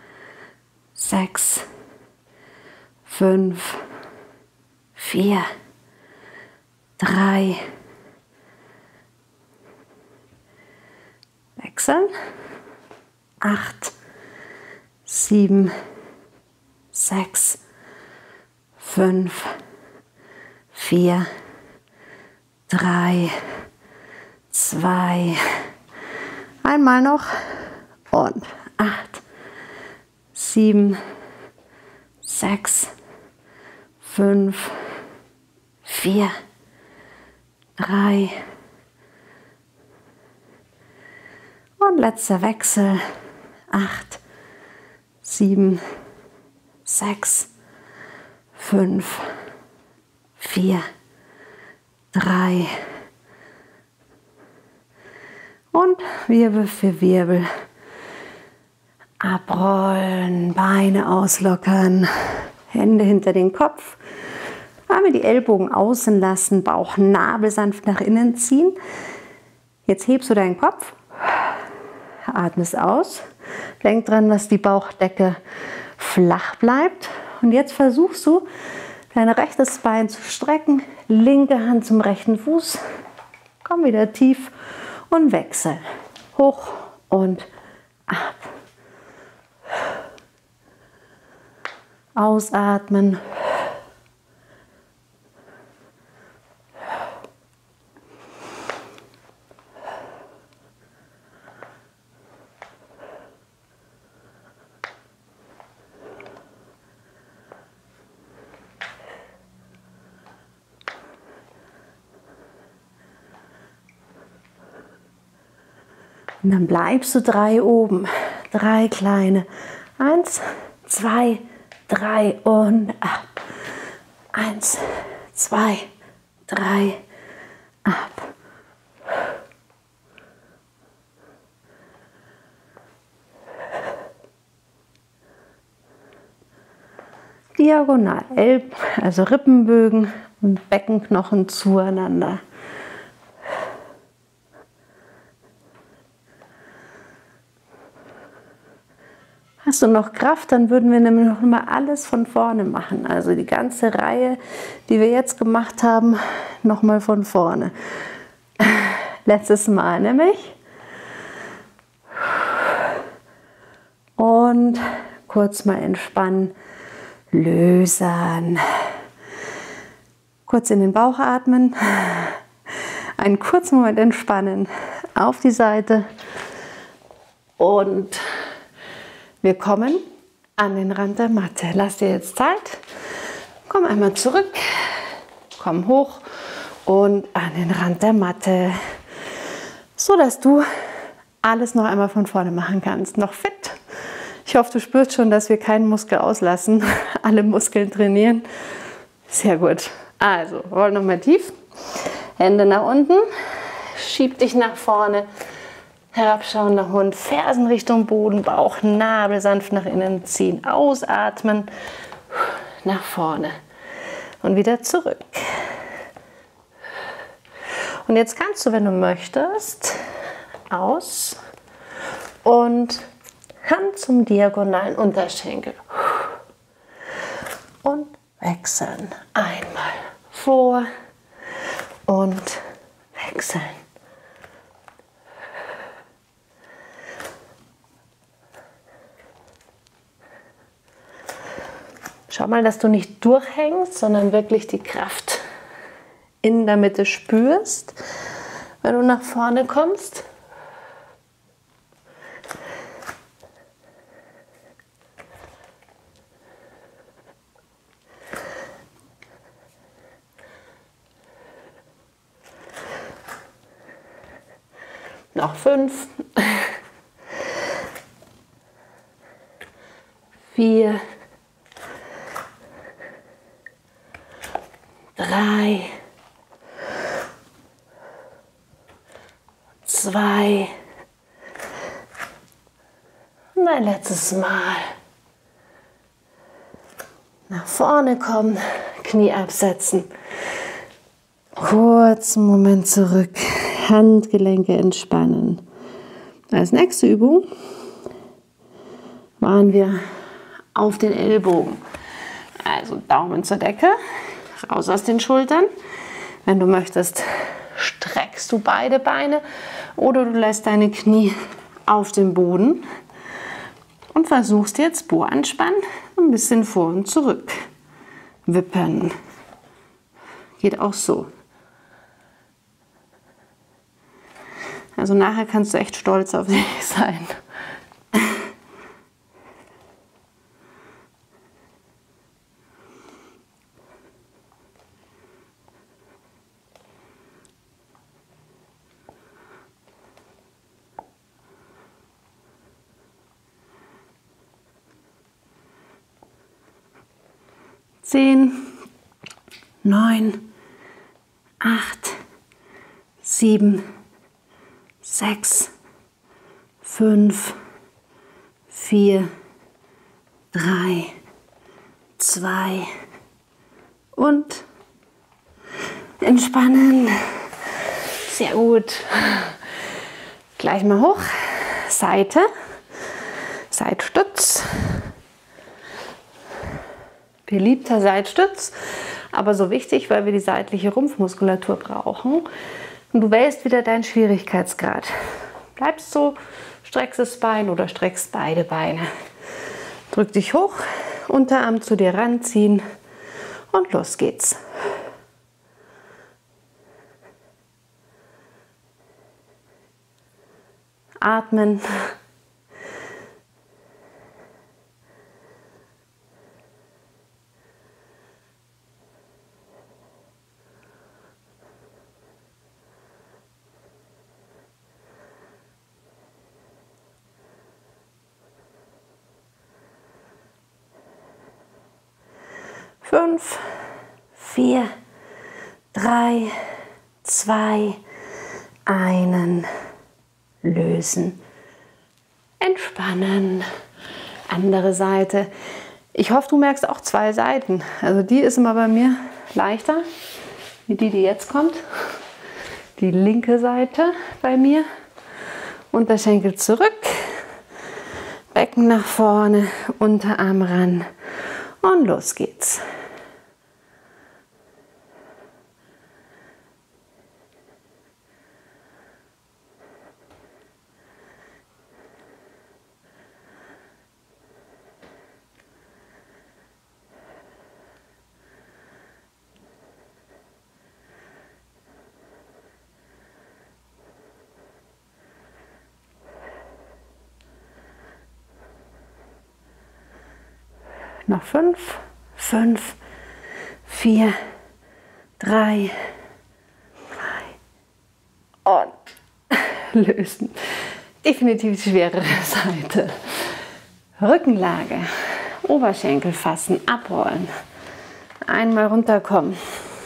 6, 5, 4, 3, wechseln, 8, 7, 6, 5, 4, 3, 2, einmal noch und 8, 7, 6, 5, 4, 3 und letzter Wechsel 8, 7, 6, 5, 4, 3 und Wirbel für Wirbel abrollen, Beine auslockern, Hände hinter den Kopf. Einmal die Ellbogen außen lassen, Bauchnabel sanft nach innen ziehen. Jetzt hebst du deinen Kopf, atmest aus. Denk dran, dass die Bauchdecke flach bleibt. Und jetzt versuchst du, dein rechtes Bein zu strecken, linke Hand zum rechten Fuß. Komm wieder tief und wechsel. Hoch und ab. Ausatmen. Und dann bleibst du 3 oben. 3 kleine. 1, 2, 3 und ab. 1, 2, 3, ab. Diagonal, also Rippenbögen und Beckenknochen zueinander. Hast du noch Kraft, dann würden wir nämlich noch mal alles von vorne machen. Also die ganze Reihe, die wir jetzt gemacht haben, noch mal von vorne. Letztes Mal nämlich. Und kurz mal entspannen, lösen. Kurz in den Bauch atmen. Einen kurzen Moment entspannen. Auf die Seite. Und wir kommen an den Rand der Matte. Lass dir jetzt Zeit. Komm einmal zurück. Komm hoch und an den Rand der Matte. So dass du alles noch einmal von vorne machen kannst. Noch fit. Ich hoffe, du spürst schon, dass wir keinen Muskel auslassen. Alle Muskeln trainieren. Sehr gut. Also, roll nochmal tief. Hände nach unten. Schieb dich nach vorne. Herabschauender Hund, Fersen Richtung Boden, Bauch, Nabel sanft nach innen ziehen, ausatmen, nach vorne und wieder zurück. Und jetzt kannst du, wenn du möchtest, aus und Hand zum diagonalen Unterschenkel und wechseln. Einmal vor und wechseln. Schau mal, dass du nicht durchhängst, sondern wirklich die Kraft in der Mitte spürst, wenn du nach vorne kommst. Noch 5, 4, 3, 2 und ein letztes Mal. Nach vorne kommen, Knie absetzen. Kurzen Moment zurück, Handgelenke entspannen. Als nächste Übung waren wir auf den Ellbogen. Also Daumen zur Decke, raus aus den Schultern. Wenn du möchtest, streckst du beide Beine oder du lässt deine Knie auf dem Boden und versuchst jetzt Po anspannen, ein bisschen vor und zurück. Wippen. Geht auch so. Also nachher kannst du echt stolz auf dich sein. Zehn, 9, 8, 7, 6, 5, 4, 3, 2 und entspannen. Sehr gut. Gleich mal hoch. Seite, Seitstütz. Beliebter Seitstütz, aber so wichtig, weil wir die seitliche Rumpfmuskulatur brauchen. Und du wählst wieder deinen Schwierigkeitsgrad. Bleibst so, streckst das Bein oder streckst beide Beine. Drück dich hoch, Unterarm zu dir ranziehen und los geht's. Atmen. Fünf, 4, 3, 2, 1. Lösen. Entspannen. Andere Seite. Ich hoffe, du merkst auch 2 Seiten. Also die ist immer bei mir leichter, wie die jetzt kommt. Die linke Seite bei mir. Unterschenkel zurück. Becken nach vorne. Unterarm ran. Und los geht's. Noch 5, 5, 4, 3, 2 und lösen. Definitiv die schwerere Seite. Rückenlage, Oberschenkel fassen, abrollen. Einmal runterkommen.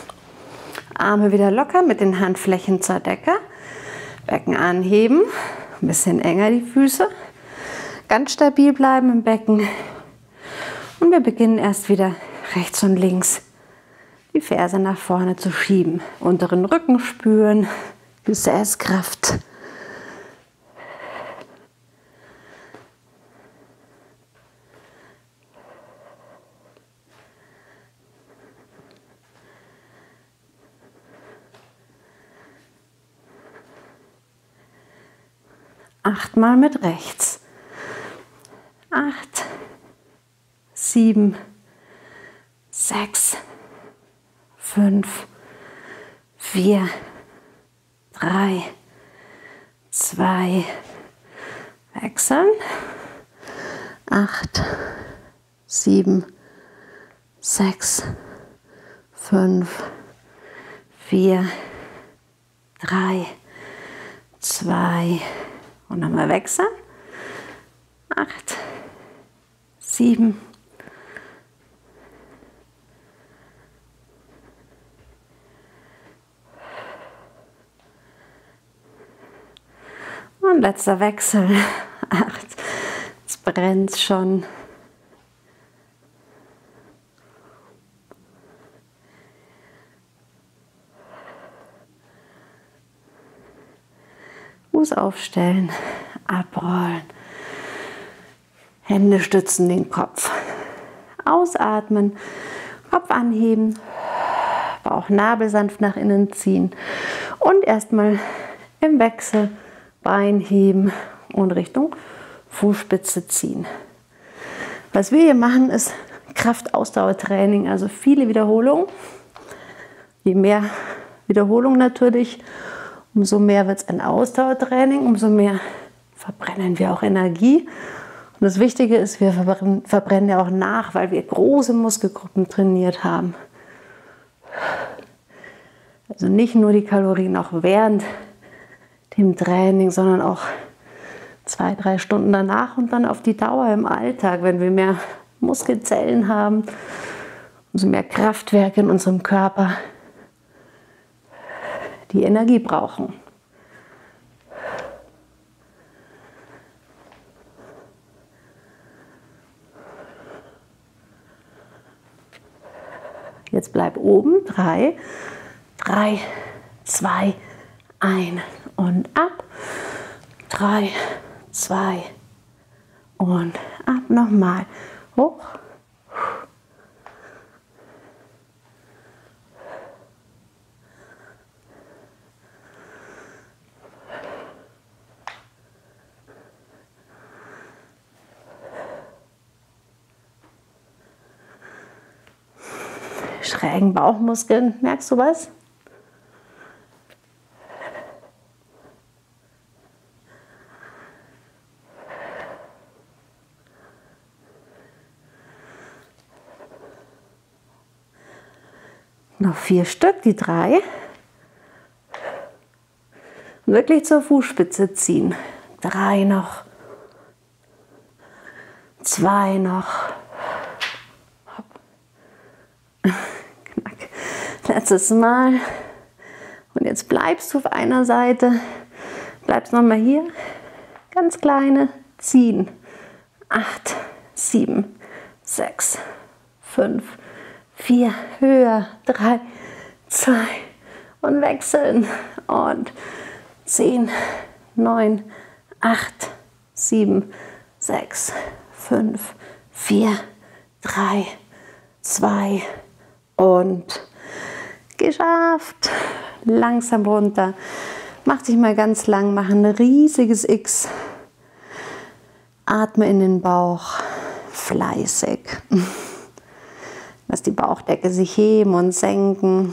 Arme wieder locker mit den Handflächen zur Decke. Becken anheben Ein bisschen enger die Füße. Ganz stabil bleiben im Becken. Und wir beginnen erst wieder rechts und links die Ferse nach vorne zu schieben. Unteren Rücken spüren, Gesäßkraft. Achtmal mit rechts. 8, 7, 6, 5, 4, 3, 2, wechseln. 8, 7, 6, 5, 4, 3, 2 und nochmal wechseln. 8, 7, und letzter Wechsel. 8, es brennt schon. Fuß aufstellen, abrollen. Hände stützen den Kopf. Ausatmen, Kopf anheben, Bauchnabel sanft nach innen ziehen und erstmal im Wechsel Bein heben und Richtung Fußspitze ziehen. Was wir hier machen, ist Kraft-Ausdauertraining, also viele Wiederholungen. Je mehr Wiederholungen natürlich, umso mehr wird es ein Ausdauertraining, umso mehr verbrennen wir auch Energie. Und das Wichtige ist, wir verbrennen ja auch nach, weil wir große Muskelgruppen trainiert haben. Also nicht nur die Kalorien auch während dem Training, sondern auch 2, 3 Stunden danach und dann auf die Dauer im Alltag, wenn wir mehr Muskelzellen haben, umso mehr Kraftwerke in unserem Körper, die Energie brauchen. Jetzt bleib oben. 3, 3, 2, 1 und ab. 3, 2 und ab. Nochmal. Hoch. Schrägen Bauchmuskeln. Merkst du was? Noch 4 Stück, die 3. Und wirklich zur Fußspitze ziehen. 3 noch. 2 noch. Knack. Letztes Mal. Und jetzt bleibst du auf einer Seite. Bleibst nochmal hier. Ganz kleine. Ziehen. 8, 7, 6, 5, 4, höher, 3, 2 und wechseln und 10, 9, 8, 7, 6, 5, 4, 3, 2 und geschafft. Langsam runter. Mach dich mal ganz lang, mach ein riesiges X. Atme in den Bauch, fleißig. Lass die Bauchdecke sich heben und senken.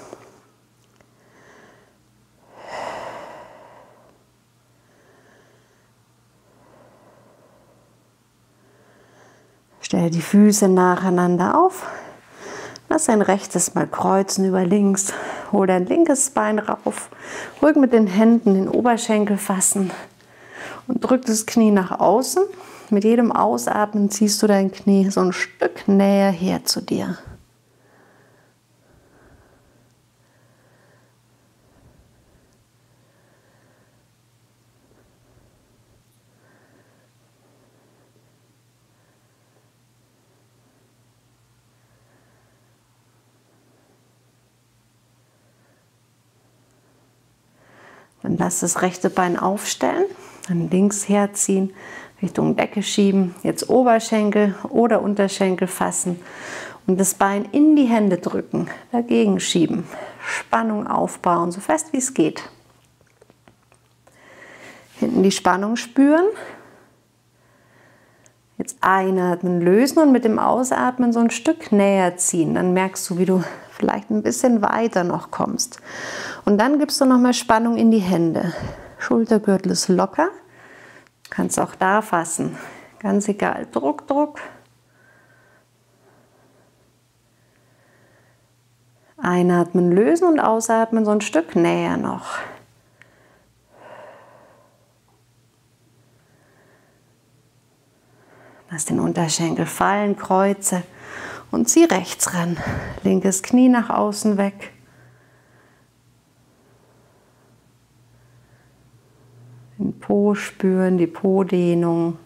Stell die Füße nacheinander auf. Lass dein rechtes mal kreuzen über links. Hol dein linkes Bein rauf. Ruhig mit den Händen den Oberschenkel fassen. Und drück das Knie nach außen. Mit jedem Ausatmen ziehst du dein Knie so ein Stück näher her zu dir. Dann lass das rechte Bein aufstellen, dann links herziehen, Richtung Decke schieben. Jetzt Oberschenkel oder Unterschenkel fassen und das Bein in die Hände drücken, dagegen schieben. Spannung aufbauen, so fest wie es geht. Hinten die Spannung spüren. Jetzt einatmen, lösen und mit dem Ausatmen so ein Stück näher ziehen. Dann merkst du, wie du vielleicht ein bisschen weiter noch kommst. Und dann gibst du nochmal Spannung in die Hände. Schultergürtel ist locker. Kannst auch da fassen. Ganz egal. Druck, Druck. Einatmen, lösen und ausatmen so ein Stück näher noch. Lass den Unterschenkel fallen, kreuze und zieh rechts ran. Linkes Knie nach außen weg. Den Po spüren, die Po-Dehnung.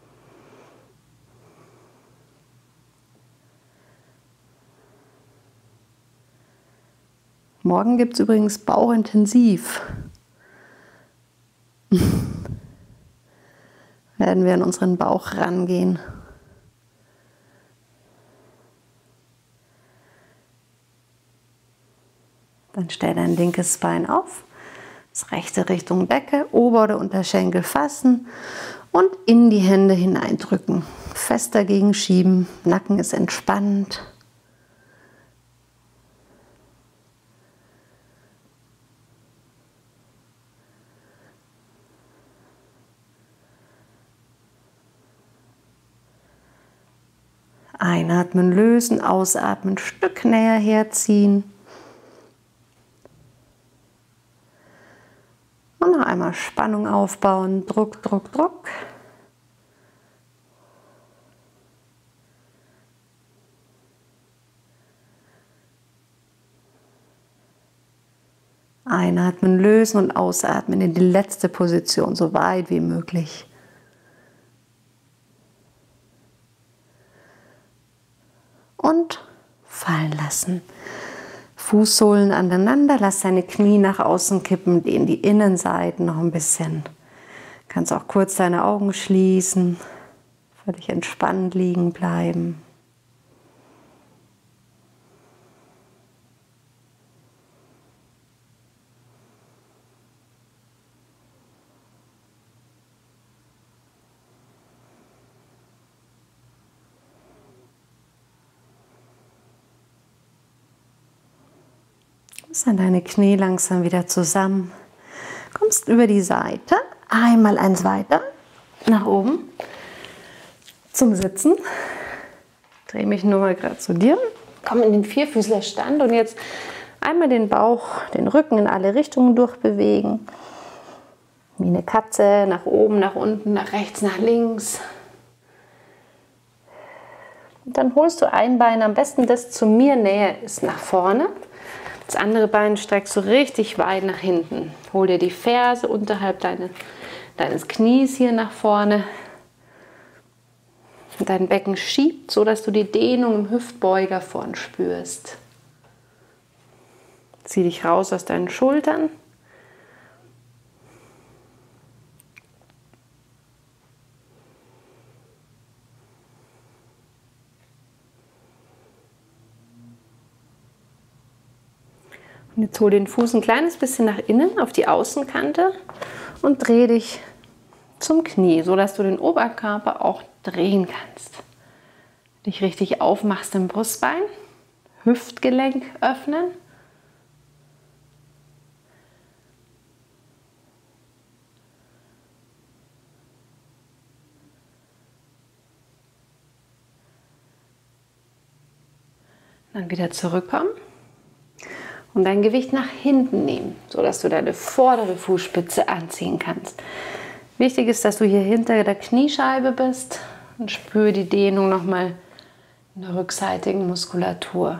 Morgen gibt es übrigens Bauchintensiv. Werden wir an unseren Bauch rangehen. Dann stell dein linkes Bein auf, das rechte Richtung Decke, Ober- oder Unterschenkel fassen und in die Hände hineindrücken. Fest dagegen schieben, Nacken ist entspannt. Einatmen, lösen, ausatmen, Stück näher herziehen. Und noch einmal Spannung aufbauen, Druck, Druck, Druck. Einatmen, lösen und ausatmen in die letzte Position, so weit wie möglich. Und fallen lassen. Fußsohlen aneinander, lass deine Knie nach außen kippen, dehn die Innenseiten noch ein bisschen. Kannst auch kurz deine Augen schließen, völlig entspannt liegen bleiben. Dann deine Knie langsam wieder zusammen. Kommst über die Seite, einmal eins weiter, nach oben, zum Sitzen. Drehe mich nur mal gerade zu dir. Komm in den Vierfüßlerstand und jetzt einmal den Bauch, den Rücken in alle Richtungen durchbewegen. Wie eine Katze, nach oben, nach unten, nach rechts, nach links. Und dann holst du ein Bein, am besten das zu mir näher ist, nach vorne. Das andere Bein streckst du richtig weit nach hinten. Hol dir die Ferse unterhalb deines Knies hier nach vorne. Und dein Becken schiebt, so dass du die Dehnung im Hüftbeuger vorn spürst. Zieh dich raus aus deinen Schultern. Und jetzt hol den Fuß ein kleines bisschen nach innen auf die Außenkante und dreh dich zum Knie, so dass du den Oberkörper auch drehen kannst. Dich richtig aufmachst im Brustbein, Hüftgelenk öffnen. Dann wieder zurückkommen. Und dein Gewicht nach hinten nehmen, sodass du deine vordere Fußspitze anziehen kannst. Wichtig ist, dass du hier hinter der Kniescheibe bist und spüre die Dehnung nochmal in der rückseitigen Muskulatur.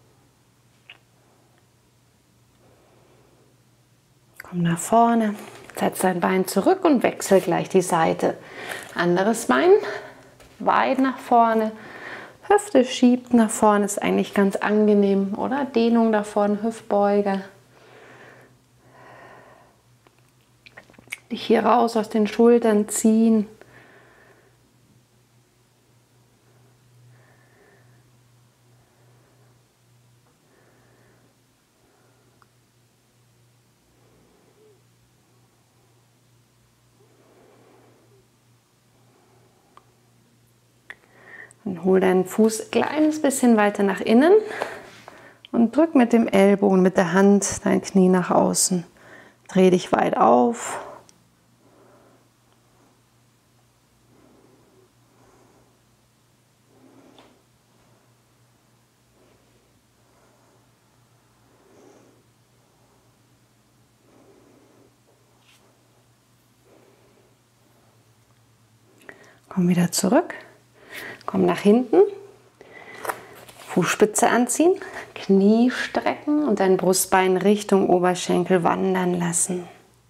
Komm nach vorne, Setz dein Bein zurück und wechsel gleich die Seite. Anderes Bein, weit nach vorne. Hüfte schiebt nach vorne, ist eigentlich ganz angenehm, oder? Dehnung da vorne, Hüftbeuge. Dich hier raus aus den Schultern ziehen. Und hol deinen Fuß ein kleines bisschen weiter nach innen und drück mit dem Ellbogen, mit der Hand dein Knie nach außen. Dreh dich weit auf. Komm wieder zurück. Komm nach hinten, Fußspitze anziehen, Knie strecken und dein Brustbein Richtung Oberschenkel wandern lassen.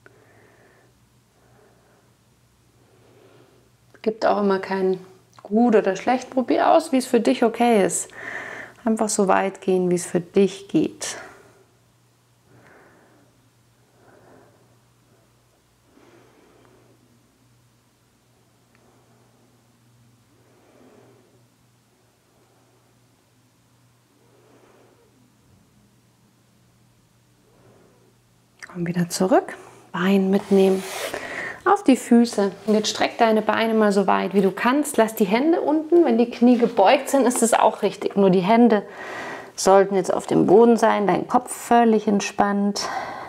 Gibt auch immer kein gut oder schlecht. Probier aus, wie es für dich okay ist. Einfach so weit gehen, wie es für dich geht. Komm wieder zurück, Bein mitnehmen, auf die Füße. Und jetzt streck deine Beine mal so weit, wie du kannst. Lass die Hände unten, wenn die Knie gebeugt sind, ist es auch richtig. Nur die Hände sollten jetzt auf dem Boden sein, dein Kopf völlig entspannt.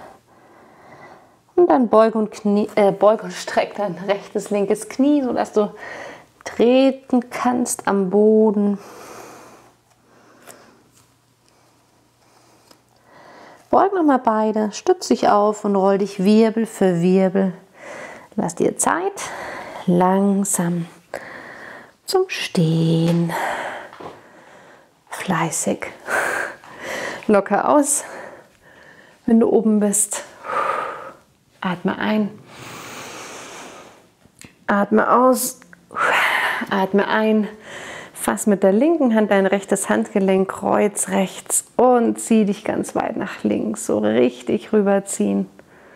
Und dann beug und streck dein rechtes, linkes Knie, sodass du treten kannst am Boden. Beug nochmal beide, stütz dich auf und roll dich Wirbel für Wirbel. Lass dir Zeit, langsam zum Stehen. Fleißig. Locker aus, wenn du oben bist. Atme ein. Atme aus. Atme ein. Fass mit der linken Hand dein rechtes Handgelenk kreuz rechts und zieh dich ganz weit nach links, so richtig rüberziehen.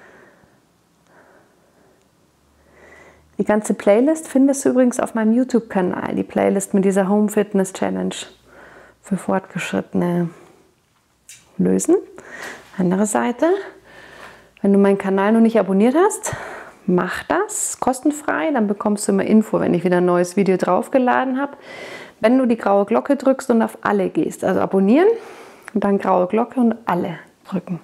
Die ganze Playlist findest du übrigens auf meinem YouTube-Kanal, die Playlist mit dieser Home Fitness Challenge für Fortgeschrittene. Lösen. Andere Seite. Wenn du meinen Kanal noch nicht abonniert hast, mach das kostenfrei, dann bekommst du immer Info, wenn ich wieder ein neues Video draufgeladen habe. Wenn du die graue Glocke drückst und auf alle gehst, also abonnieren und dann graue Glocke und alle drücken.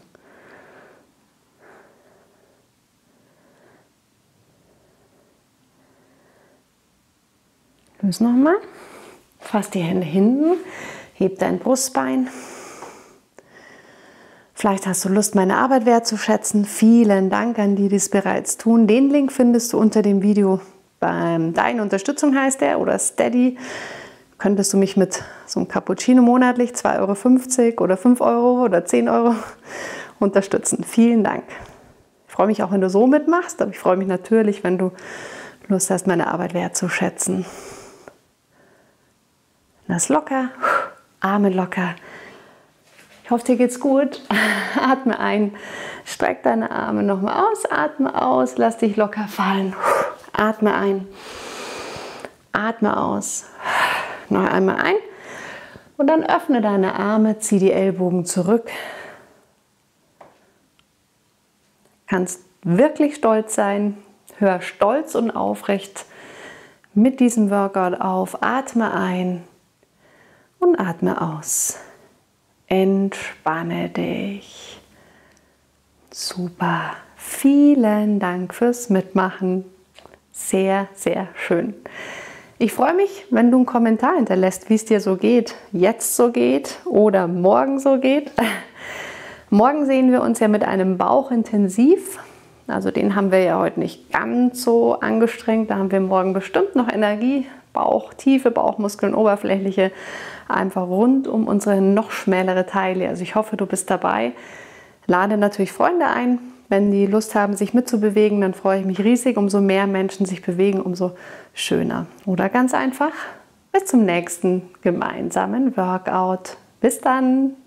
Löse nochmal. Fass die Hände hinten, heb dein Brustbein. Vielleicht hast du Lust, meine Arbeit wertzuschätzen. Vielen Dank an die, die es bereits tun. Den Link findest du unter dem Video beim Deine Unterstützung heißt der oder Steady. Könntest du mich mit so einem Cappuccino monatlich 2,50 € oder 5 € oder 10 € unterstützen. Vielen Dank. Ich freue mich auch, wenn du so mitmachst, aber ich freue mich natürlich, wenn du Lust hast, meine Arbeit wertzuschätzen. Lass locker, Arme locker. Ich hoffe, dir geht's gut. Atme ein, streck deine Arme nochmal aus, atme aus, lass dich locker fallen. Atme ein, atme aus. Noch einmal ein und dann öffne deine Arme, zieh die Ellbogen zurück. Kannst wirklich stolz sein. Hör stolz und aufrecht mit diesem Workout auf. Atme ein und atme aus. Entspanne dich. Super. Vielen Dank fürs Mitmachen. Sehr, sehr schön. Ich freue mich, wenn du einen Kommentar hinterlässt, wie es dir so geht, jetzt so geht oder morgen so geht. Morgen sehen wir uns ja mit einem Bauchintensiv. Also den haben wir ja heute nicht ganz so angestrengt. Da haben wir morgen bestimmt noch Energie. Bauch, tiefe Bauchmuskeln, oberflächliche, einfach rund um unsere noch schmälere Taille. Also ich hoffe, du bist dabei. Lade natürlich Freunde ein, Wenn die Lust haben, sich mitzubewegen, dann freue ich mich riesig. Umso mehr Menschen sich bewegen, umso schöner. Oder ganz einfach, bis zum nächsten gemeinsamen Workout. Bis dann!